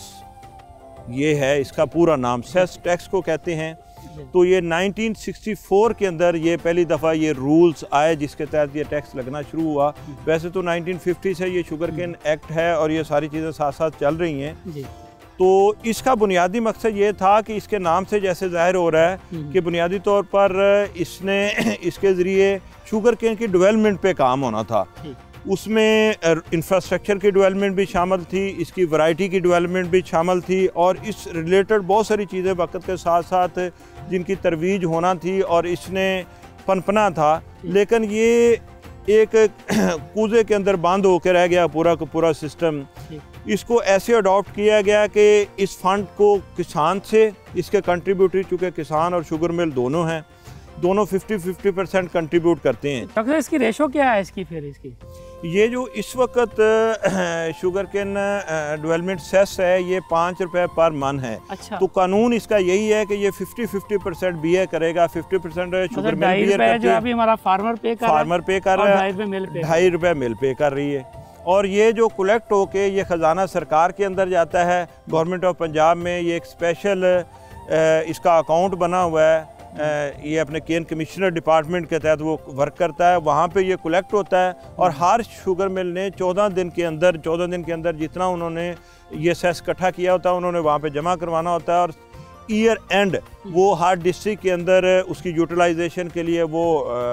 ये है इसका पूरा नाम, सेस टैक्स को कहते हैं। तो ये नाइनटीन सिक्सटी फोर के अंदर ये पहली दफ़ा ये रूल्स आए जिसके तहत ये टैक्स लगना शुरू हुआ। वैसे तो नाइनटीन फिफ्टी से ये शुगर केन एक्ट है और ये सारी चीज़ें साथ साथ चल रही हैं। तो इसका बुनियादी मकसद ये था कि इसके नाम से जैसे ज़ाहिर हो रहा है कि बुनियादी तौर पर इसने इसके ज़रिए शुगर केन की डेवलपमेंट पे काम होना था। उसमें इंफ्रास्ट्रक्चर की डेवलपमेंट भी शामिल थी, इसकी वैरायटी की डेवलपमेंट भी शामिल थी और इस रिलेटेड बहुत सारी चीज़ें वक्त के साथ साथ जिनकी तरवीज होना थी और इसने पनपना था। लेकिन ये एक कूजे के अंदर बंद होकर रह गया पूरा का पूरा सिस्टम। इसको ऐसे अडॉप्ट किया गया कि इस फंड को किसान से इसके कंट्रीब्यूटरी, चूँकि किसान और शुगर मिल दोनों हैं, दोनों फिफ्टी फिफ्टी परसेंट कंट्रीब्यूट करते हैं। डॉक्टर इसकी रेशो क्या है इसकी फिर इसकी? ये जो इस वक्त शुगर केन डेवलपमेंट सेस है ये पाँच रुपए पर मन है। अच्छा। तो कानून इसका यही है कि ये fifty fifty percent B A करेगा, fifty percent sugar mill bear करती है, अभी हमारा फार्मर पे कर फार्मर पे कर रहा है, ढाई रुपये मिल पे कर रही है। और ये जो कलेक्ट होके ये ख़जाना सरकार के अंदर जाता है। गवर्नमेंट ऑफ पंजाब में ये एक स्पेशल इसका अकाउंट बना हुआ है, ये अपने केन कमिश्नर डिपार्टमेंट के तहत वो वर्क करता है, वहाँ पे ये कलेक्ट होता है। और हर शुगर मिल ने चौदह दिन के अंदर चौदह दिन के अंदर जितना उन्होंने ये सेस इकट्ठा किया होता है उन्होंने वहाँ पे जमा करवाना होता है। और ईयर एंड वो हर डिस्ट्रिक्ट के अंदर उसकी यूटिलाइजेशन के लिए वो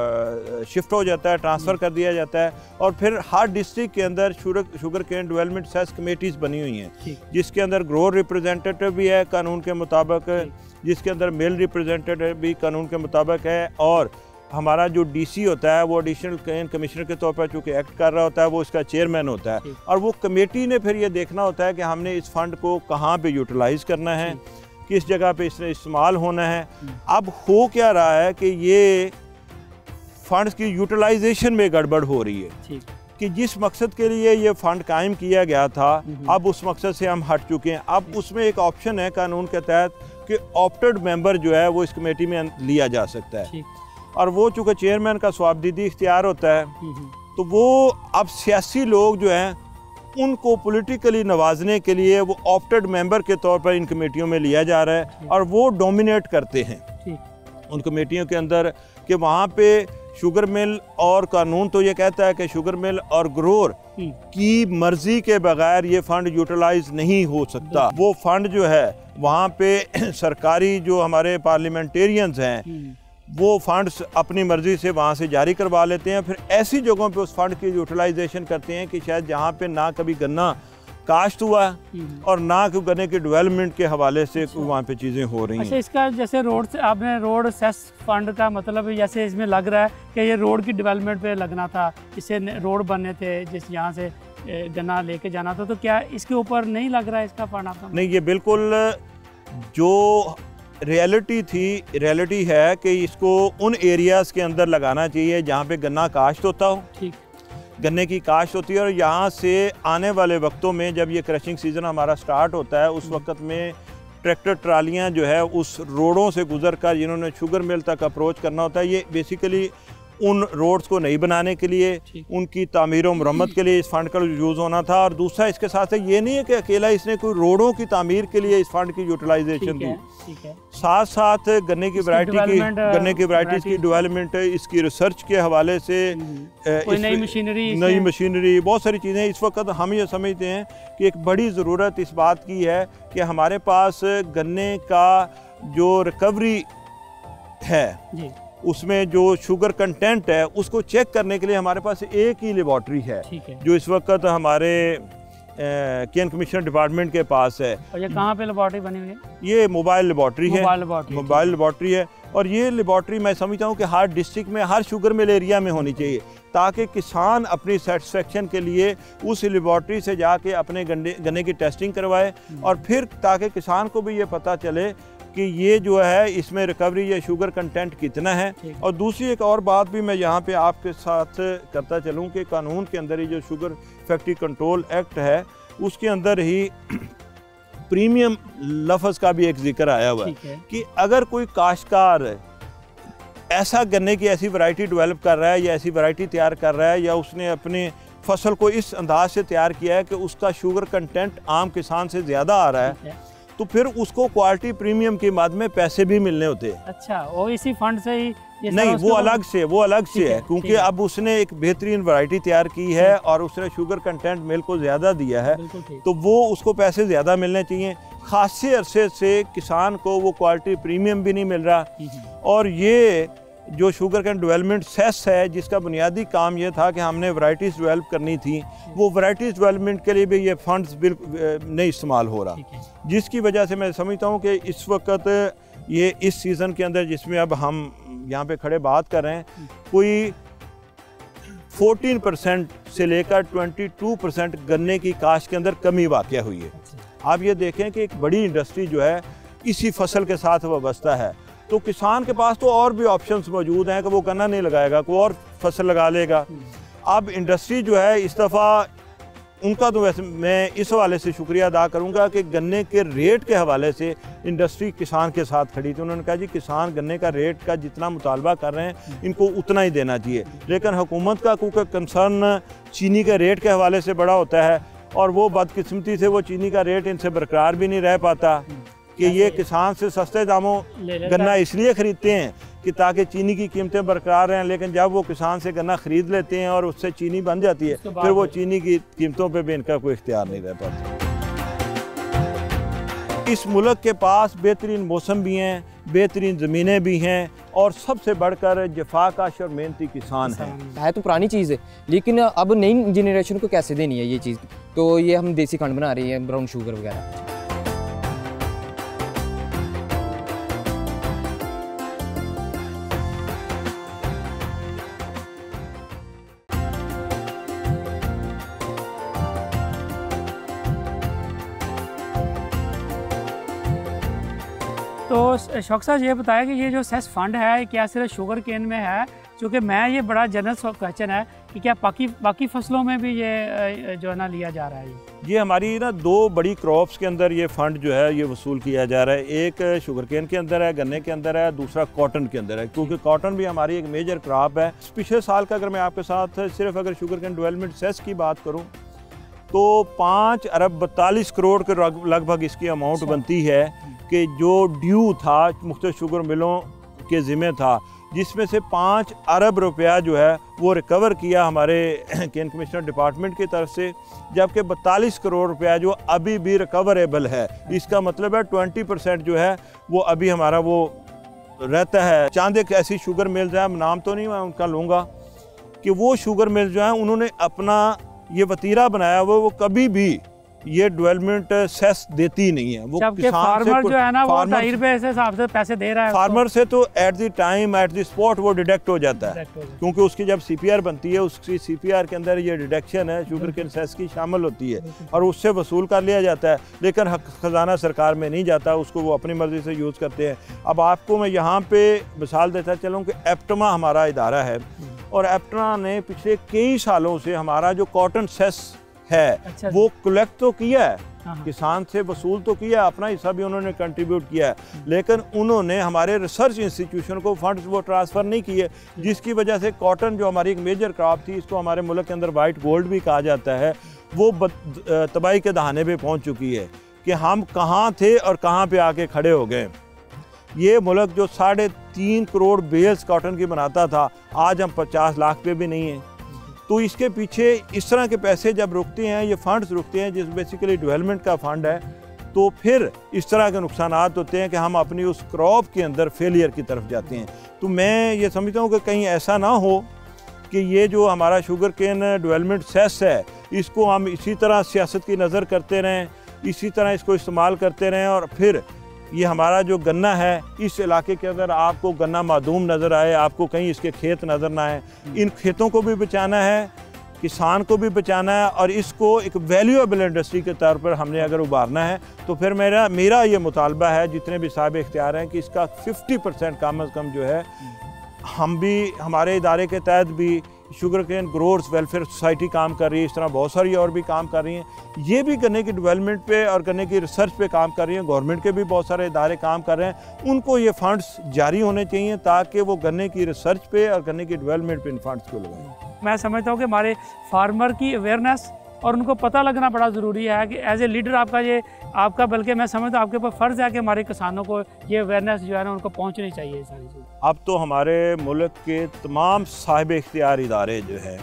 शिफ्ट हो जाता है, ट्रांसफ़र कर दिया जाता है। और फिर हर डिस्ट्रिक्ट के अंदर sugar sugar cane development cess committees बनी हुई हैं जिसके अंदर ग्रोअर रिप्रेजेंटेटिव भी है कानून के मुताबिक, जिसके अंदर मेल रिप्रेजेंटेटिव भी कानून के मुताबिक है। और हमारा जो डीसी होता है वो एडिशनल केन कमिश्नर के तौर पर चूँकि एक्ट कर रहा होता है, वो इसका चेयरमैन होता है। और वो कमेटी ने फिर ये देखना होता है कि हमने इस फंड को कहाँ पे यूटिलाइज़ करना है, किस जगह पे इसने इस्तेमाल होना है। अब हो क्या रहा है कि ये फंड्स की यूटिलाइजेशन में गड़बड़ हो रही है कि जिस मकसद के लिए ये फ़ंड कायम किया गया था अब उस मकसद से हम हट चुके हैं। अब उसमें एक ऑप्शन है कानून के तहत कि ऑप्टेड मेंबर जो है वो इस कमेटी में लिया जा सकता है। और वो चूँकि चेयरमैन का स्वाबदीदी इख्तियार होता है तो वो अब सियासी लोग जो हैं उनको पॉलिटिकली नवाजने के लिए वो ऑप्टेड मेंबर के तौर पर इन कमेटियों में लिया जा रहा है और वो डोमिनेट करते हैं उन कमेटियों के अंदर कि वहाँ पे शुगर मिल, और कानून तो ये कहता है कि शुगर मिल और ग्रोअर की मर्जी के बगैर ये फंड यूटिलाइज नहीं हो सकता। वो फंड जो है वहाँ पे सरकारी जो हमारे पार्लियामेंटेरियंस हैं वो फंड्स अपनी मर्ज़ी से वहाँ से जारी करवा लेते हैं, फिर ऐसी जगहों पे उस फंड की यूटिलाइजेशन करते हैं कि शायद जहाँ पे ना कभी गन्ना काश्त हुआ और ना कि गन्ने के डेवलपमेंट के हवाले से वहाँ पे चीज़ें हो रही हैं। अच्छा, इसका जैसे रोड से आपने रोड सेस फंड का मतलब जैसे इसमें लग रहा है कि ये रोड की डेवलपमेंट पे लगना था, इससे रोड बनने थे जिस यहाँ से गन्ना लेके जाना था, तो क्या इसके ऊपर नहीं लग रहा है इसका फंड आपका? नहीं, ये बिल्कुल जो रियलिटी थी रियलिटी है कि इसको उन एरियाज़ के अंदर लगाना चाहिए जहाँ पे गन्ना काश्त होता हो, ठीक गन्ने की काश्त होती है। और यहाँ से आने वाले वक्तों में जब ये क्रशिंग सीज़न हमारा स्टार्ट होता है उस वक्त में ट्रैक्टर ट्रालियाँ जो है उस रोडों से गुजर कर जिन्होंने शुगर मिल तक अप्रोच करना होता है, ये बेसिकली उन रोड्स को नहीं बनाने के लिए, उनकी तामीर और मरम्मत के लिए इस फंड का यूज़ होना था। और दूसरा इसके साथ ये नहीं है कि अकेला इसने कोई रोडों की तामीर के लिए इस फंड की यूटिलाइजेशन दी, साथ साथ गन्ने की वैरायटी की गन्ने की वैराइटीज़ की डेवलपमेंट, इसकी रिसर्च के हवाले से नई मशीनरी नई मशीनरी बहुत सारी चीज़ें। इस वक्त हम ये समझते हैं कि एक बड़ी ज़रूरत इस बात की है कि हमारे पास गन्ने का जो रिकवरी है उसमें जो शुगर कंटेंट है उसको चेक करने के लिए हमारे पास एक ही लेबॉर्ट्री है, है जो इस वक्त हमारे केन कमिश्नर डिपार्टमेंट के पास है। और ये कहाँ पे लेबॉर्ट्री बनी हुई है? ये मोबाइल लेबॉर्ट्री है, मोबाइल मोबाइल लेबॉर्ट्री है। और ये लेबॉर्ट्री मैं समझता हूँ कि हर डिस्ट्रिक्ट में हर शुगर मिल एरिया में होनी चाहिए ताकि किसान अपनी सेटिस्फेक्शन के लिए उस लेबॉर्ट्री से जाके अपने गन्ने गन्ने की टेस्टिंग करवाए और फिर ताकि किसान को भी ये पता चले कि ये जो है इसमें रिकवरी या शुगर कंटेंट कितना है। और दूसरी एक और बात भी मैं यहाँ पे आपके साथ करता चलूँ कि कानून के अंदर ही जो शुगर फैक्ट्री कंट्रोल एक्ट है उसके अंदर ही प्रीमियम लफ्ज़ का भी एक जिक्र आया हुआ है कि अगर कोई काश्तकार ऐसा गन्ने की ऐसी वैरायटी डेवलप कर रहा है या ऐसी वैरायटी तैयार कर रहा है या उसने अपने फसल को इस अंदाज से तैयार किया है कि उसका शुगर कंटेंट आम किसान से ज़्यादा आ रहा है, तो फिर उसको क्वालिटी प्रीमियम की मद में पैसे भी मिलने होते हैं। अच्छा, और इसी फंड से ही नहीं, वो अलग से वो अलग से है, क्योंकि अब उसने एक बेहतरीन वैरायटी तैयार की है और उसने शुगर कंटेंट मिल्क को ज़्यादा दिया है, तो वो उसको पैसे ज़्यादा मिलने चाहिए। खासे अरसे से किसान को वो क्वालिटी प्रीमियम भी नहीं मिल रहा। और ये जो शुगर कैन डेवलपमेंट सेस है, जिसका बुनियादी काम ये था कि हमने वैरायटीज़ डेवलप करनी थी, वो वैरायटीज़ डेवलपमेंट के लिए भी ये फंड्स बिल्कुल नहीं इस्तेमाल हो रहा, जिसकी वजह से मैं समझता हूँ कि इस वक्त ये इस सीज़न के अंदर जिसमें अब हम यहाँ पे खड़े बात कर रहे हैं, कोई चौदह परसेंट से लेकर बाईस परसेंट गन्ने की काश्त के अंदर कमी वाक़या हुई है। आप ये देखें कि एक बड़ी इंडस्ट्री जो है इसी फसल के साथ वाबस्ता है, तो किसान के पास तो और भी ऑप्शंस मौजूद हैं कि वो गन्ना नहीं लगाएगा, कोई और फसल लगा लेगा। अब इंडस्ट्री जो है इस दफ़ा उनका तो वैसे मैं इस हवाले से शुक्रिया अदा करूंगा कि गन्ने के रेट के हवाले से इंडस्ट्री किसान के साथ खड़ी थी। उन्होंने कहा जी किसान गन्ने का रेट का जितना मुतालबा कर रहे हैं इनको उतना ही देना चाहिए, लेकिन हुकूमत का क्योंकि कंसर्न चीनी के रेट के हवाले से बड़ा होता है और वो बदकिस्मती से वो चीनी का रेट इनसे बरकरार भी नहीं रह पाता कि ये किसान से सस्ते दामों गन्ना इसलिए ख़रीदते हैं कि ताकि चीनी की कीमतें बरकरार रहें, लेकिन जब वो किसान से गन्ना ख़रीद लेते हैं और उससे चीनी बन जाती है, फिर वो चीनी की कीमतों पे भी इनका कोई इख्तियार नहीं रह पाता। इस मुल्क के पास बेहतरीन मौसम भी हैं, बेहतरीन ज़मीनें भी हैं और सबसे बढ़कर जफाकाश और मेहनती किसान हैं। है तो पुरानी चीज़ है, लेकिन अब नई जनरेशन को कैसे देनी है ये चीज़, तो ये हम देसी खंड बना रहे हैं, ब्राउन शुगर वगैरह। तो शौक साहब ये बताया कि ये जो सेस फंड है क्या सिर्फ शुगर केन में है, क्योंकि मैं ये बड़ा जनरल क्वेश्चन है कि क्या बाकी बाकी फसलों में भी ये जो है ना लिया जा रहा है? ये हमारी ना दो बड़ी क्रॉप्स के अंदर ये फंड जो है ये वसूल किया जा रहा है। एक शुगर केन के अंदर है, गन्ने के अंदर है, दूसरा कॉटन के अंदर है, क्योंकि कॉटन भी हमारी एक मेजर क्रॉप है। पिछले साल का अगर मैं आपके साथ सिर्फ अगर शुगर केन डेवलपमेंट सेस की बात करूँ तो पाँच अरब बतालीस करोड़ के लगभग इसकी अमाउंट बनती है कि जो ड्यू था मुख्तलिफ शुगर मिलों के ज़िम्मे था, जिसमें से पाँच अरब रुपया जो है वो रिकवर किया हमारे केन कमिश्नर डिपार्टमेंट की तरफ से, जबकि बतालीस करोड़ रुपया जो अभी भी रिकवरेबल है। इसका मतलब है ट्वेंटी परसेंट जो है वो अभी हमारा वो रहता है। चांद एक ऐसी शुगर मिल्स है, नाम तो नहीं मैं उनका लूँगा, कि वो शुगर मिल्स जो है उन्होंने अपना ये वतीरा बनाया हुआ, वो कभी भी ये डेवलपमेंट सेस देती नहीं है। वो किसान फार्मर जो है ना वो ढाई रुपए से हिसाब से पैसे दे रहा है फार्मर से, तो at the time at the spot वो डिडक्ट हो जाता है, क्योंकि उसकी जब सीपीआर बनती है उसकी सीपीआर के अंदर ये डिडक्शन है शुगर केन सेस की शामिल होती है और उससे वसूल कर लिया जाता है, लेकिन खजाना सरकार में नहीं जाता, उसको वो अपनी मर्जी से यूज़ करते हैं। अब आपको मैं यहाँ पे मिसाल देता चलूँ कि एप्टमा हमारा इदारा है और एप्टमा ने पिछले कई सालों से हमारा जो कॉटन सेस है अच्छा वो कलेक्ट तो किया है, किसान से वसूल तो किया, अपना हिस्सा भी उन्होंने कंट्रीब्यूट किया है, लेकिन उन्होंने हमारे रिसर्च इंस्टीट्यूशन को फंड्स वो ट्रांसफ़र नहीं किए, जिसकी वजह से कॉटन जो हमारी एक मेजर क्रॉप थी, इसको हमारे मुल्क के अंदर वाइट गोल्ड भी कहा जाता है, वो तबाही के दहाने पे पहुंच चुकी है कि हम कहाँ थे और कहाँ पे आके खड़े हो गए। ये मुल्क जो साढ़े तीन करोड़ बेल्स कॉटन की बनाता था, आज हम पचास लाख पे भी नहीं हैं। तो इसके पीछे इस तरह के पैसे जब रुकते हैं, ये फंड्स रुकते हैं, जिस बेसिकली डेवलपमेंट का फंड है, तो फिर इस तरह के नुकसान होते हैं कि हम अपनी उस क्रॉप के अंदर फेलियर की तरफ जाते हैं। तो मैं ये समझता हूँ कि कहीं ऐसा ना हो कि ये जो हमारा शुगर केन डेवलपमेंट सेस है, इसको हम इसी तरह सियासत की नज़र करते रहें, इसी तरह इसको इस्तेमाल करते रहें और फिर ये हमारा जो गन्ना है इस इलाके के अंदर आपको गन्ना मादूम नज़र आए, आपको कहीं इसके खेत नज़र ना आए। इन खेतों को भी बचाना है, किसान को भी बचाना है और इसको एक वैल्यूएबल इंडस्ट्री के तौर पर हमने अगर उभारना है, तो फिर मेरा मेरा ये मुतालबा है जितने भी साहब इख्तियार हैं कि इसका फिफ्टी परसेंट कम अज़ कम जो है हम भी हमारे इदारे के तहत भी sugar cane growers welfare society काम कर रही है, इस तरह बहुत सारी और भी काम कर रही हैं। ये भी गन्ने की डेवलपमेंट पे और गन्ने की रिसर्च पे काम कर रही हैं। गवर्नमेंट के भी बहुत सारे इदारे काम कर रहे हैं, उनको ये फंड्स जारी होने चाहिए ताकि वो गन्ने की रिसर्च पे और गन्ने की डेवलपमेंट पे इन फंड्स को लगाएं। मैं समझता हूँ कि हमारे फार्मर की अवेयरनेस और उनको पता लगना बड़ा ज़रूरी है कि एज ए लीडर आपका ये आपका बल्कि मैं समझता हूँ आपके ऊपर फ़र्ज़ है कि हमारे किसानों को ये अवेयरनेस जो है ना उनको पहुँचनी चाहिए सारी चीज़। अब तो हमारे मुल्क के तमाम साहिब इख्तियार इदारे जो है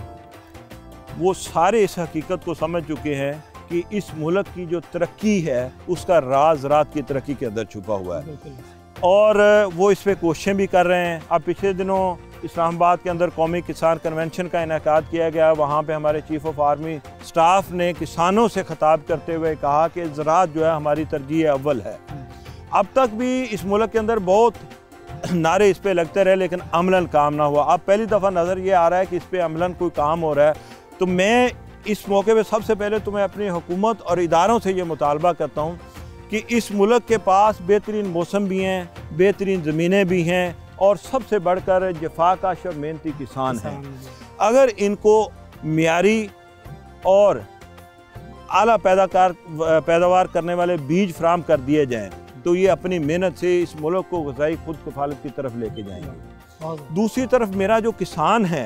वो सारे इस हकीकत को समझ चुके हैं कि इस मुल्क की जो तरक्की है उसका राज रात की तरक्की के अंदर छुपा हुआ है, और वो इस पर कोशिशें भी कर रहे हैं। अब पिछले दिनों इस्लामाबाद के अंदर कौमी किसान कन्वेंशन का इनेकाद किया गया। वहाँ पे हमारे चीफ ऑफ आर्मी स्टाफ ने किसानों से खिताब करते हुए कहा कि ज़राअत जो है हमारी तरजीह अव्वल है। अब तक भी इस मुल्क के अंदर बहुत नारे इस पे लगते रहे लेकिन अमलन काम ना हुआ। अब पहली दफ़ा नज़र ये आ रहा है कि इस पे अमलन कोई काम हो रहा है। तो मैं इस मौके पे सबसे पहले तो मैं अपनी हुकूमत और इदारों से ये मुतालबा करता हूँ कि इस मुल्क के पास बेहतरीन मौसम भी हैं, बेहतरीन ज़मीनें भी हैं, और सबसे बढ़कर जफाकाश और मेहनती किसान हैं। अगर इनको मियारी और आला पैदाकार पैदावार करने वाले बीज फराम कर दिए जाएँ तो ये अपनी मेहनत से इस मुल्क को ग़िज़ाई खुद कफालत की तरफ लेके जाएंगे। दूसरी तरफ मेरा जो किसान है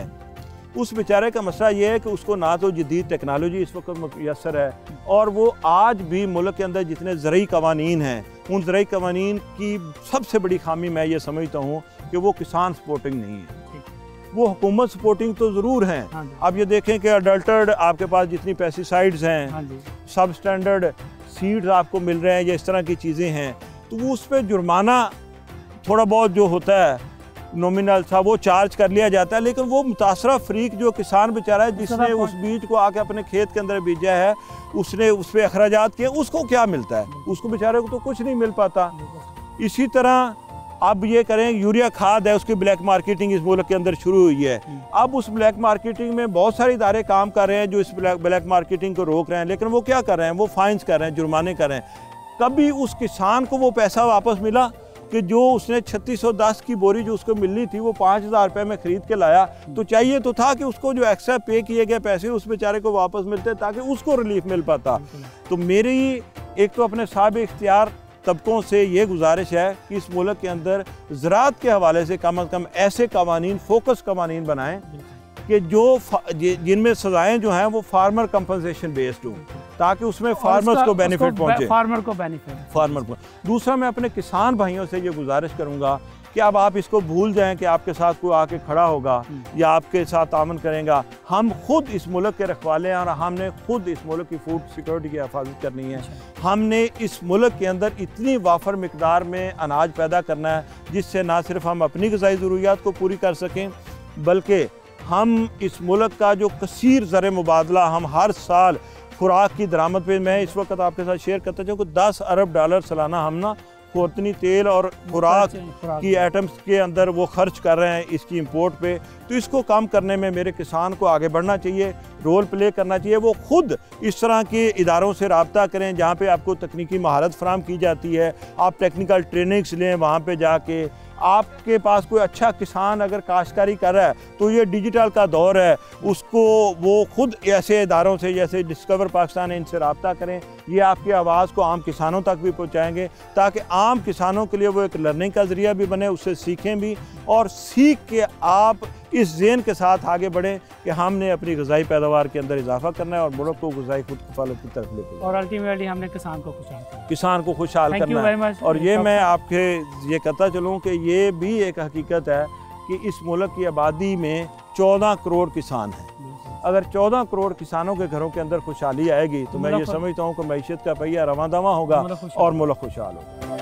उस बेचारे का मसला ये है कि उसको ना तो जदीद टेक्नोलॉजी इस वक्त मुयसर है, और वो आज भी मुल्क के अंदर जितने ज़रई कवानीन हैं उन ज़रई कवानीन की सबसे बड़ी खामी मैं ये समझता हूँ कि वो किसान सपोर्टिंग नहीं है। वो हुकूमत सपोर्टिंग तो ज़रूर हैं। अब ये देखें कि अडल्टर्ड आपके पास जितनी पेस्टिसाइड्स हैं, सब स्टैंडर्ड सीड्स आपको मिल रहे हैं, या इस तरह की चीज़ें हैं, तो वो उस पर जुर्माना थोड़ा बहुत जो होता है नॉमिनल सा वो चार्ज कर लिया जाता है, लेकिन वो मुतासरा फ्रीक जो किसान बेचारा है जिसने उस बीज को आके अपने खेत के अंदर बीजा है, उसने उस पर अखराजात किए, उसको क्या मिलता है? उसको बेचारे को तो कुछ नहीं मिल पाता। इसी तरह अब ये करें, यूरिया खाद है उसकी ब्लैक मार्केटिंग इस मुल्क के अंदर शुरू हुई है। अब उस ब्लैक मार्केटिंग में बहुत सारे इदारे काम कर रहे हैं जो इस ब्लैक ब्लैक मार्केटिंग को रोक रहे हैं, लेकिन वो क्या कर रहे हैं? वो फाइन्स कर रहे हैं, जुर्माने कर रहे हैं। कभी उस किसान को वो पैसा वापस मिला कि जो उसने छत्तीस सौ दस की बोरी जो उसको मिलनी थी वो पाँच हज़ार रुपये में ख़रीद के लाया, तो चाहिए तो था कि उसको जो एक्स्ट्रा पे किए गए पैसे उस बेचारे को वापस मिलते ताकि उसको रिलीफ मिल पाता। तो मेरी एक तो अपने साहब इख्तियार तबकों से ये गुजारिश है कि इस मुल्क के अंदर ज़राअत के हवाले से कम अज़ कम ऐसे कवानीन, फोकस कवानीन बनाएँ कि जो जिनमें सज़ाएँ जो हैं वो फार्मर कंपनसेशन बेस्ड हों, ताकि उसमें फार्मर्स को बेनिफिट पहुँचे, फार्मर को बेनिफिट फार्मर को। दूसरा, मैं अपने किसान भाइयों से ये गुजारिश करूँगा कि अब आप इसको भूल जाएं कि आपके साथ कोई आके खड़ा होगा या आपके साथ तामन करेगा। हम खुद इस मुल्क के रखवाले हैं और हमने खुद इस मुल्क की फूड सिक्योरिटी की हिफाजत करनी है। हमने इस मुल्क के अंदर इतनी वाफर मिकदार में अनाज पैदा करना है जिससे ना सिर्फ हम अपनी ग़िज़ाई ज़रूरियात को पूरी कर सकें, बल्कि हम इस मुल्क का जो कसीर ज़र मुबादला हम हर साल खुराक की दरामद पे, मैं इस वक्त आपके साथ शेयर करता चाहूँ कि दस अरब डॉलर सालाना हम ना खुरानी तेल और खुराक की आइटम्स के अंदर वो खर्च कर रहे हैं इसकी इंपोर्ट पे। तो इसको कम करने में मेरे किसान को आगे बढ़ना चाहिए, रोल प्ले करना चाहिए। वो खुद इस तरह के इदारों से रब्ता करें जहाँ पे आपको तकनीकी महारत फराम की जाती है, आप टेक्निकल ट्रेनिंग्स लें, वहाँ पे जाके आपके पास कोई अच्छा किसान अगर काश्तकारी कर रहा है तो ये डिजिटल का दौर है, उसको वो खुद ऐसे इदारों से जैसे डिस्कवर पाकिस्तान है इनसे रब्ता करें। ये आपकी आवाज़ को आम किसानों तक भी पहुंचाएंगे ताकि आम किसानों के लिए वो एक लर्निंग का ज़रिया भी बने, उससे सीखें भी, और सीख के आप इस ज़हन के साथ आगे बढ़ें कि हमने अपनी ग़िज़ाई पैदावार के अंदर इजाफा करना है और मुल्क को ग़िज़ाई खुद कफालत की तरफ लेके और अल्टीमेटली हमने किसान को खुशहाल करना किसान को खुशहाल करना है। और ये मैं आपके ये कहता चलूँ कि ये भी एक हकीकत है कि इस मुल्क की आबादी में चौदह करोड़ किसान हैं। अगर चौदह करोड़ किसानों के घरों के अंदर खुशहाली आएगी तो मैं ये समझता हूँ कि मईशत का पहिया रवां दवां होगा और मुल्क खुशहाल होगा।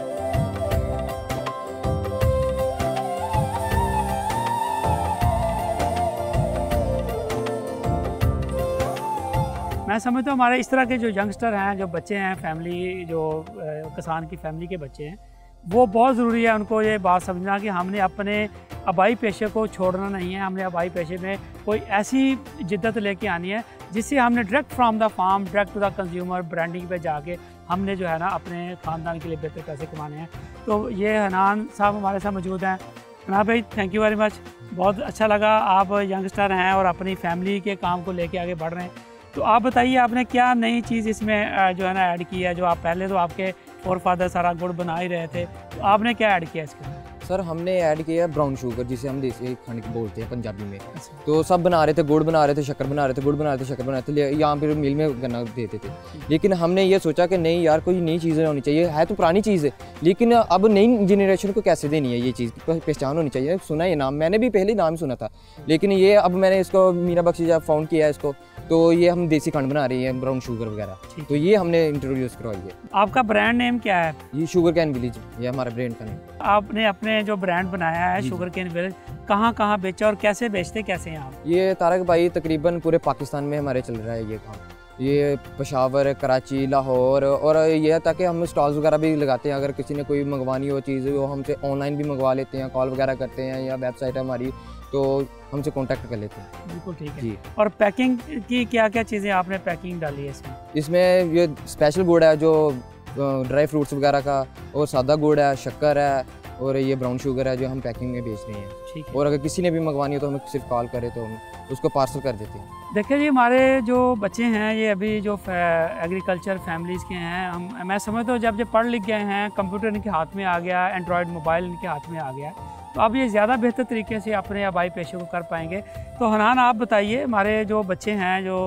मैं समझता हूँ हमारे इस तरह के जो यंगस्टर हैं, जो बच्चे हैं, फैमिली जो किसान की फैमिली के बच्चे हैं, वो बहुत ज़रूरी है उनको ये बात समझना कि हमने अपने आबाई पेशे को छोड़ना नहीं है। हमने आबाई पेशे में कोई ऐसी जिद्दत लेके आनी है जिससे हमने direct from the farm direct to the consumer branding पे जाके हमने जो है ना अपने ख़ानदान के लिए बेहतर पैसे कमाने हैं। तो ये हनान साहब हमारे साथ मौजूद हैं। हनान भाई, थैंक यू वेरी मच। बहुत अच्छा लगा, आप यंगस्टर हैं और अपनी फैमिली के काम को लेके आगे बढ़ रहे हैं। तो आप बताइए आपने क्या नई चीज़ इसमें जो है ना ऐड की है, जो आप पहले तो आपके फोर फादर सारा गुड़ बना ही रहे थे, तो आपने क्या ऐड किया इसके अंदर? सर हमने ऐड किया ब्राउन शुगर, जिसे हम देसी खंड बोलते हैं पंजाबी में। तो सब बना रहे थे, गुड़ बना रहे थे, शक्कर बना रहे थे, गुड़ बना रहे थे, शक्कर बना रहे थे, यहाँ फिर मिल में गन्ना देते थे। लेकिन हमने ये सोचा कि नहीं यार, कोई नई चीज़ें होनी चाहिए, है तो पुरानी चीज़ है लेकिन अब नई जनरेशन को कैसे देनी है ये चीज़, पहचान होनी चाहिए। सुना ये नाम, मैंने भी पहले नाम सुना था, लेकिन ये अब मैंने इसको मीना बख्शी जब फाउंड किया है इसको, तो ये हम देसी खंड बना रही है, ब्राउन शुगर वगैरह, तो ये हमने इंट्रोड्यूस करवाई है। आपका ब्रांड नेम क्या है? ये शुगर कैन विलेज, ये हमारा ब्रांड का नेम। आपने अपने जो ब्रांड बनाया है शुगर कैन विलेज, कहाँ कहाँ बेचा और कैसे बेचते कैसे हैं आप? ये तारक भाई तकरीबन पूरे पाकिस्तान में हमारे चल रहा है ये काम। ये पेशावर, कराची, लाहौर, और ये ताकि हम स्टॉल्स वगैरह भी लगाते हैं। अगर किसी ने कोई मंगवानी हो चीज़, वो हमसे ऑनलाइन भी मंगवा लेते हैं, कॉल वगैरह करते हैं, या वेबसाइट है हमारी, तो हमसे कांटेक्ट कर लेते हैं। बिल्कुल ठीक है जी। और पैकिंग की क्या क्या चीज़ें आपने पैकिंग डाली है इसमें? इसमें ये स्पेशल गुड़ है जो ड्राई फ्रूट्स वगैरह का, और सादा गुड़ है, शक्कर है, और ये ब्राउन शुगर है जो हम पैकिंग में बेच रहे हैं। ठीक है। और अगर किसी ने भी मंगवानी हो तो हमें सिर्फ कॉल करे तो हम उसको पार्सल कर देते हैं। देखिए जी, हमारे जो बच्चे हैं ये अभी जो एग्रीकल्चर फैमिलीज़ के हैं, हम मैं समझता हूँ जब जब पढ़ लिख गए हैं, कंप्यूटर इनके हाथ में आ गया, एंड्रॉयड मोबाइल इनके हाथ में आ गया, तो अब ये ज़्यादा बेहतर तरीके से अपने आबाई पेशे को कर पाएंगे। तो हनान आप बताइए, हमारे जो बच्चे हैं, जो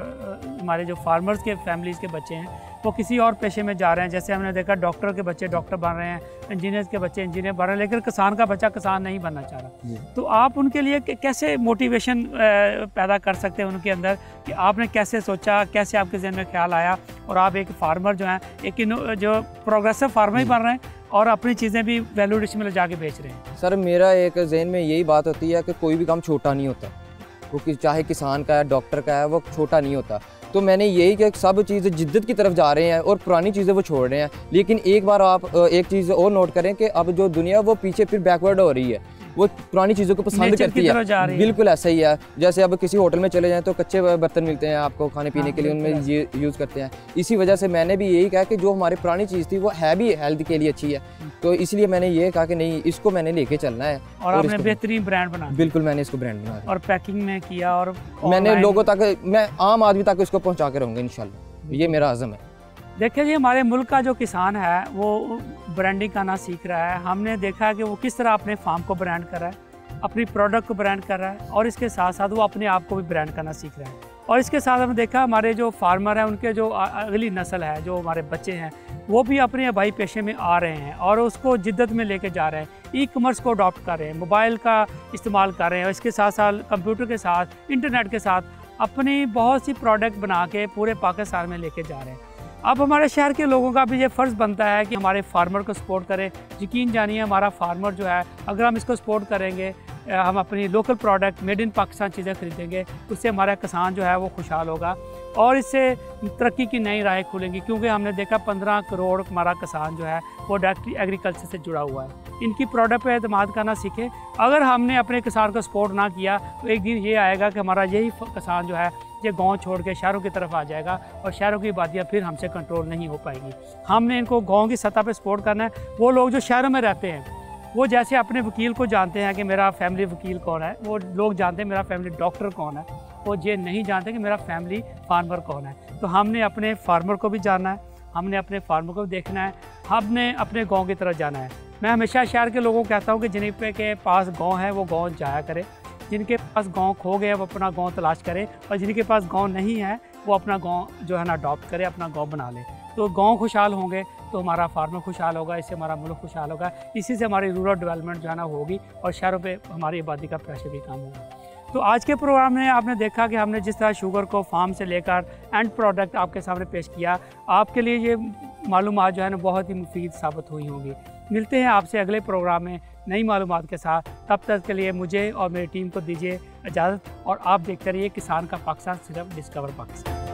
आ, हमारे जो फार्मर्स के फैमिलीज़ के बच्चे हैं, वो किसी और पेशे में जा रहे हैं। जैसे हमने देखा डॉक्टर के बच्चे डॉक्टर बन रहे हैं, इंजीनियर्स के बच्चे इंजीनियर बन रहे हैं, लेकिन किसान का बच्चा किसान नहीं बनना चाह रहा। तो आप उनके लिए कैसे मोटिवेशन पैदा कर सकते हैं उनके अंदर, कि आपने कैसे सोचा, कैसे आपके जहन में ख्याल आया, और आप एक फार्मर जो हैं, एक जो प्रोग्रेसिव फार्मर ही बन रहे हैं और अपनी चीज़ें भी वैल्यू एडिशन में ले जाके बेच रहे हैं? सर मेरा एक जहन में यही बात होती है कि कोई भी काम छोटा नहीं होता, क्योंकि चाहे किसान का है, डॉक्टर का है, वो छोटा नहीं होता। तो मैंने यही कि सब चीज़ें जिद्दत की तरफ जा रहे हैं और पुरानी चीज़ें वो छोड़ रहे हैं। लेकिन एक बार आप एक चीज़ और नोट करें कि अब जो दुनिया वो पीछे फिर बैकवर्ड हो रही है, वो पुरानी चीज़ों को पसंद करती है। बिल्कुल ऐसा ही है। जैसे अब किसी होटल में चले जाएं तो कच्चे बर्तन मिलते हैं आपको खाने पीने के लिए, उनमें ये यूज़ करते हैं। इसी वजह से मैंने भी यही कहा कि जो हमारी पुरानी चीज़ थी वो है भी हेल्थ के लिए अच्छी है, तो इसलिए मैंने ये कहा कि नहीं, इसको मैंने लेके चलना है। और, और आपने बेहतरीन ब्रांड बना? बिल्कुल, मैंने इसको ब्रांड बना और पैकिंग में किया, और मैंने लोगों तक, मैं आम आदमी तक इसको पहुँचा के रहूँगा इंशाल्लाह, ये मेरा आज़म है। देखिए जी, हमारे मुल्क का जो किसान है वो ब्रांडिंग करना सीख रहा है। हमने देखा कि वो किस तरह अपने फार्म को ब्रांड कर रहा है, अपनी प्रोडक्ट को ब्रांड कर रहा है, और इसके साथ साथ वो अपने आप को भी ब्रांड करना सीख रहा है। और इसके साथ हमने देखा हमारे जो फार्मर हैं, उनके जो अगली नस्ल है, जो हमारे बच्चे हैं, वो भी अपने आबाई पेशे में आ रहे हैं और उसको जिद्दत में लेके जा रहे हैं, ई कॉमर्स को अडॉप्ट कर रहे हैं, मोबाइल का इस्तेमाल कर रहे हैं, और इसके साथ साथ कंप्यूटर के साथ, इंटरनेट के साथ अपनी बहुत सी प्रोडक्ट बना के पूरे पाकिस्तान में लेके जा रहे हैं। अब हमारे शहर के लोगों का भी ये फ़र्ज़ बनता है कि हमारे फार्मर को सपोर्ट करें। यकीन जानिए, हमारा फार्मर जो है, अगर हम इसको सपोर्ट करेंगे, हम अपनी local product made in Pakistan चीज़ें खरीदेंगे, उससे हमारा किसान जो है वो खुशहाल होगा और इससे तरक्की की नई राहें खुलेंगी। क्योंकि हमने देखा पंद्रह करोड़ हमारा किसान जो है वो डायरेक्टली एग्रीकल्चर से जुड़ा हुआ है। इनकी प्रोडक्ट पर एतमाद करना सीखे। अगर हमने अपने किसान को सपोर्ट ना किया तो एक दिन ये आएगा कि हमारा यही किसान जो है ये गांव छोड़ के शहरों की तरफ आ जाएगा और शहरों की बातियाँ फिर हमसे कंट्रोल नहीं हो पाएंगी। हमने इनको गांव की सतह पे सपोर्ट करना है। वो लोग जो शहरों में रहते हैं वो जैसे अपने वकील को जानते हैं कि मेरा फैमिली वकील कौन है, वो लोग जानते हैं मेरा फैमिली डॉक्टर कौन है, वो ये नहीं जानते कि मेरा फैमिली फार्मर कौन है। तो हमने अपने फार्मर को भी जानना है, हमने अपने फार्मर को भी देखना है, हमने अपने गाँव की तरफ जाना है। मैं हमेशा शहर के लोगों को कहता हूँ कि जिन पे के पास गाँव है वो गाँव जाया करे, जिनके पास गांव खो गया वो अपना गांव तलाश करे, और जिनके पास गांव नहीं है वो अपना गांव जो है ना अडॉप्ट करे, अपना गांव बना ले। तो गांव खुशहाल होंगे तो हमारा फार्मर खुशहाल होगा, इससे हमारा मुल्क खुशहाल होगा, इसी से हमारी रूरल डेवलपमेंट जो है ना होगी और शहरों पे हमारी आबादी का प्रेशर भी कम होगा। तो आज के प्रोग्राम में आपने देखा कि हमने जिस तरह शुगर को फार्म से लेकर एंड प्रोडक्ट आपके सामने पेश किया, आपके लिए ये मालूमात जो है ना बहुत ही मुफीद साबित हुई होंगी। मिलते हैं आपसे अगले प्रोग्राम में नई मालूमात के साथ। तब तक के लिए मुझे और मेरी टीम को दीजिए इजाज़त, और आप देखते रहिए किसान का पाकिस्तान, सिर्फ डिस्कवर पाकिस्तान।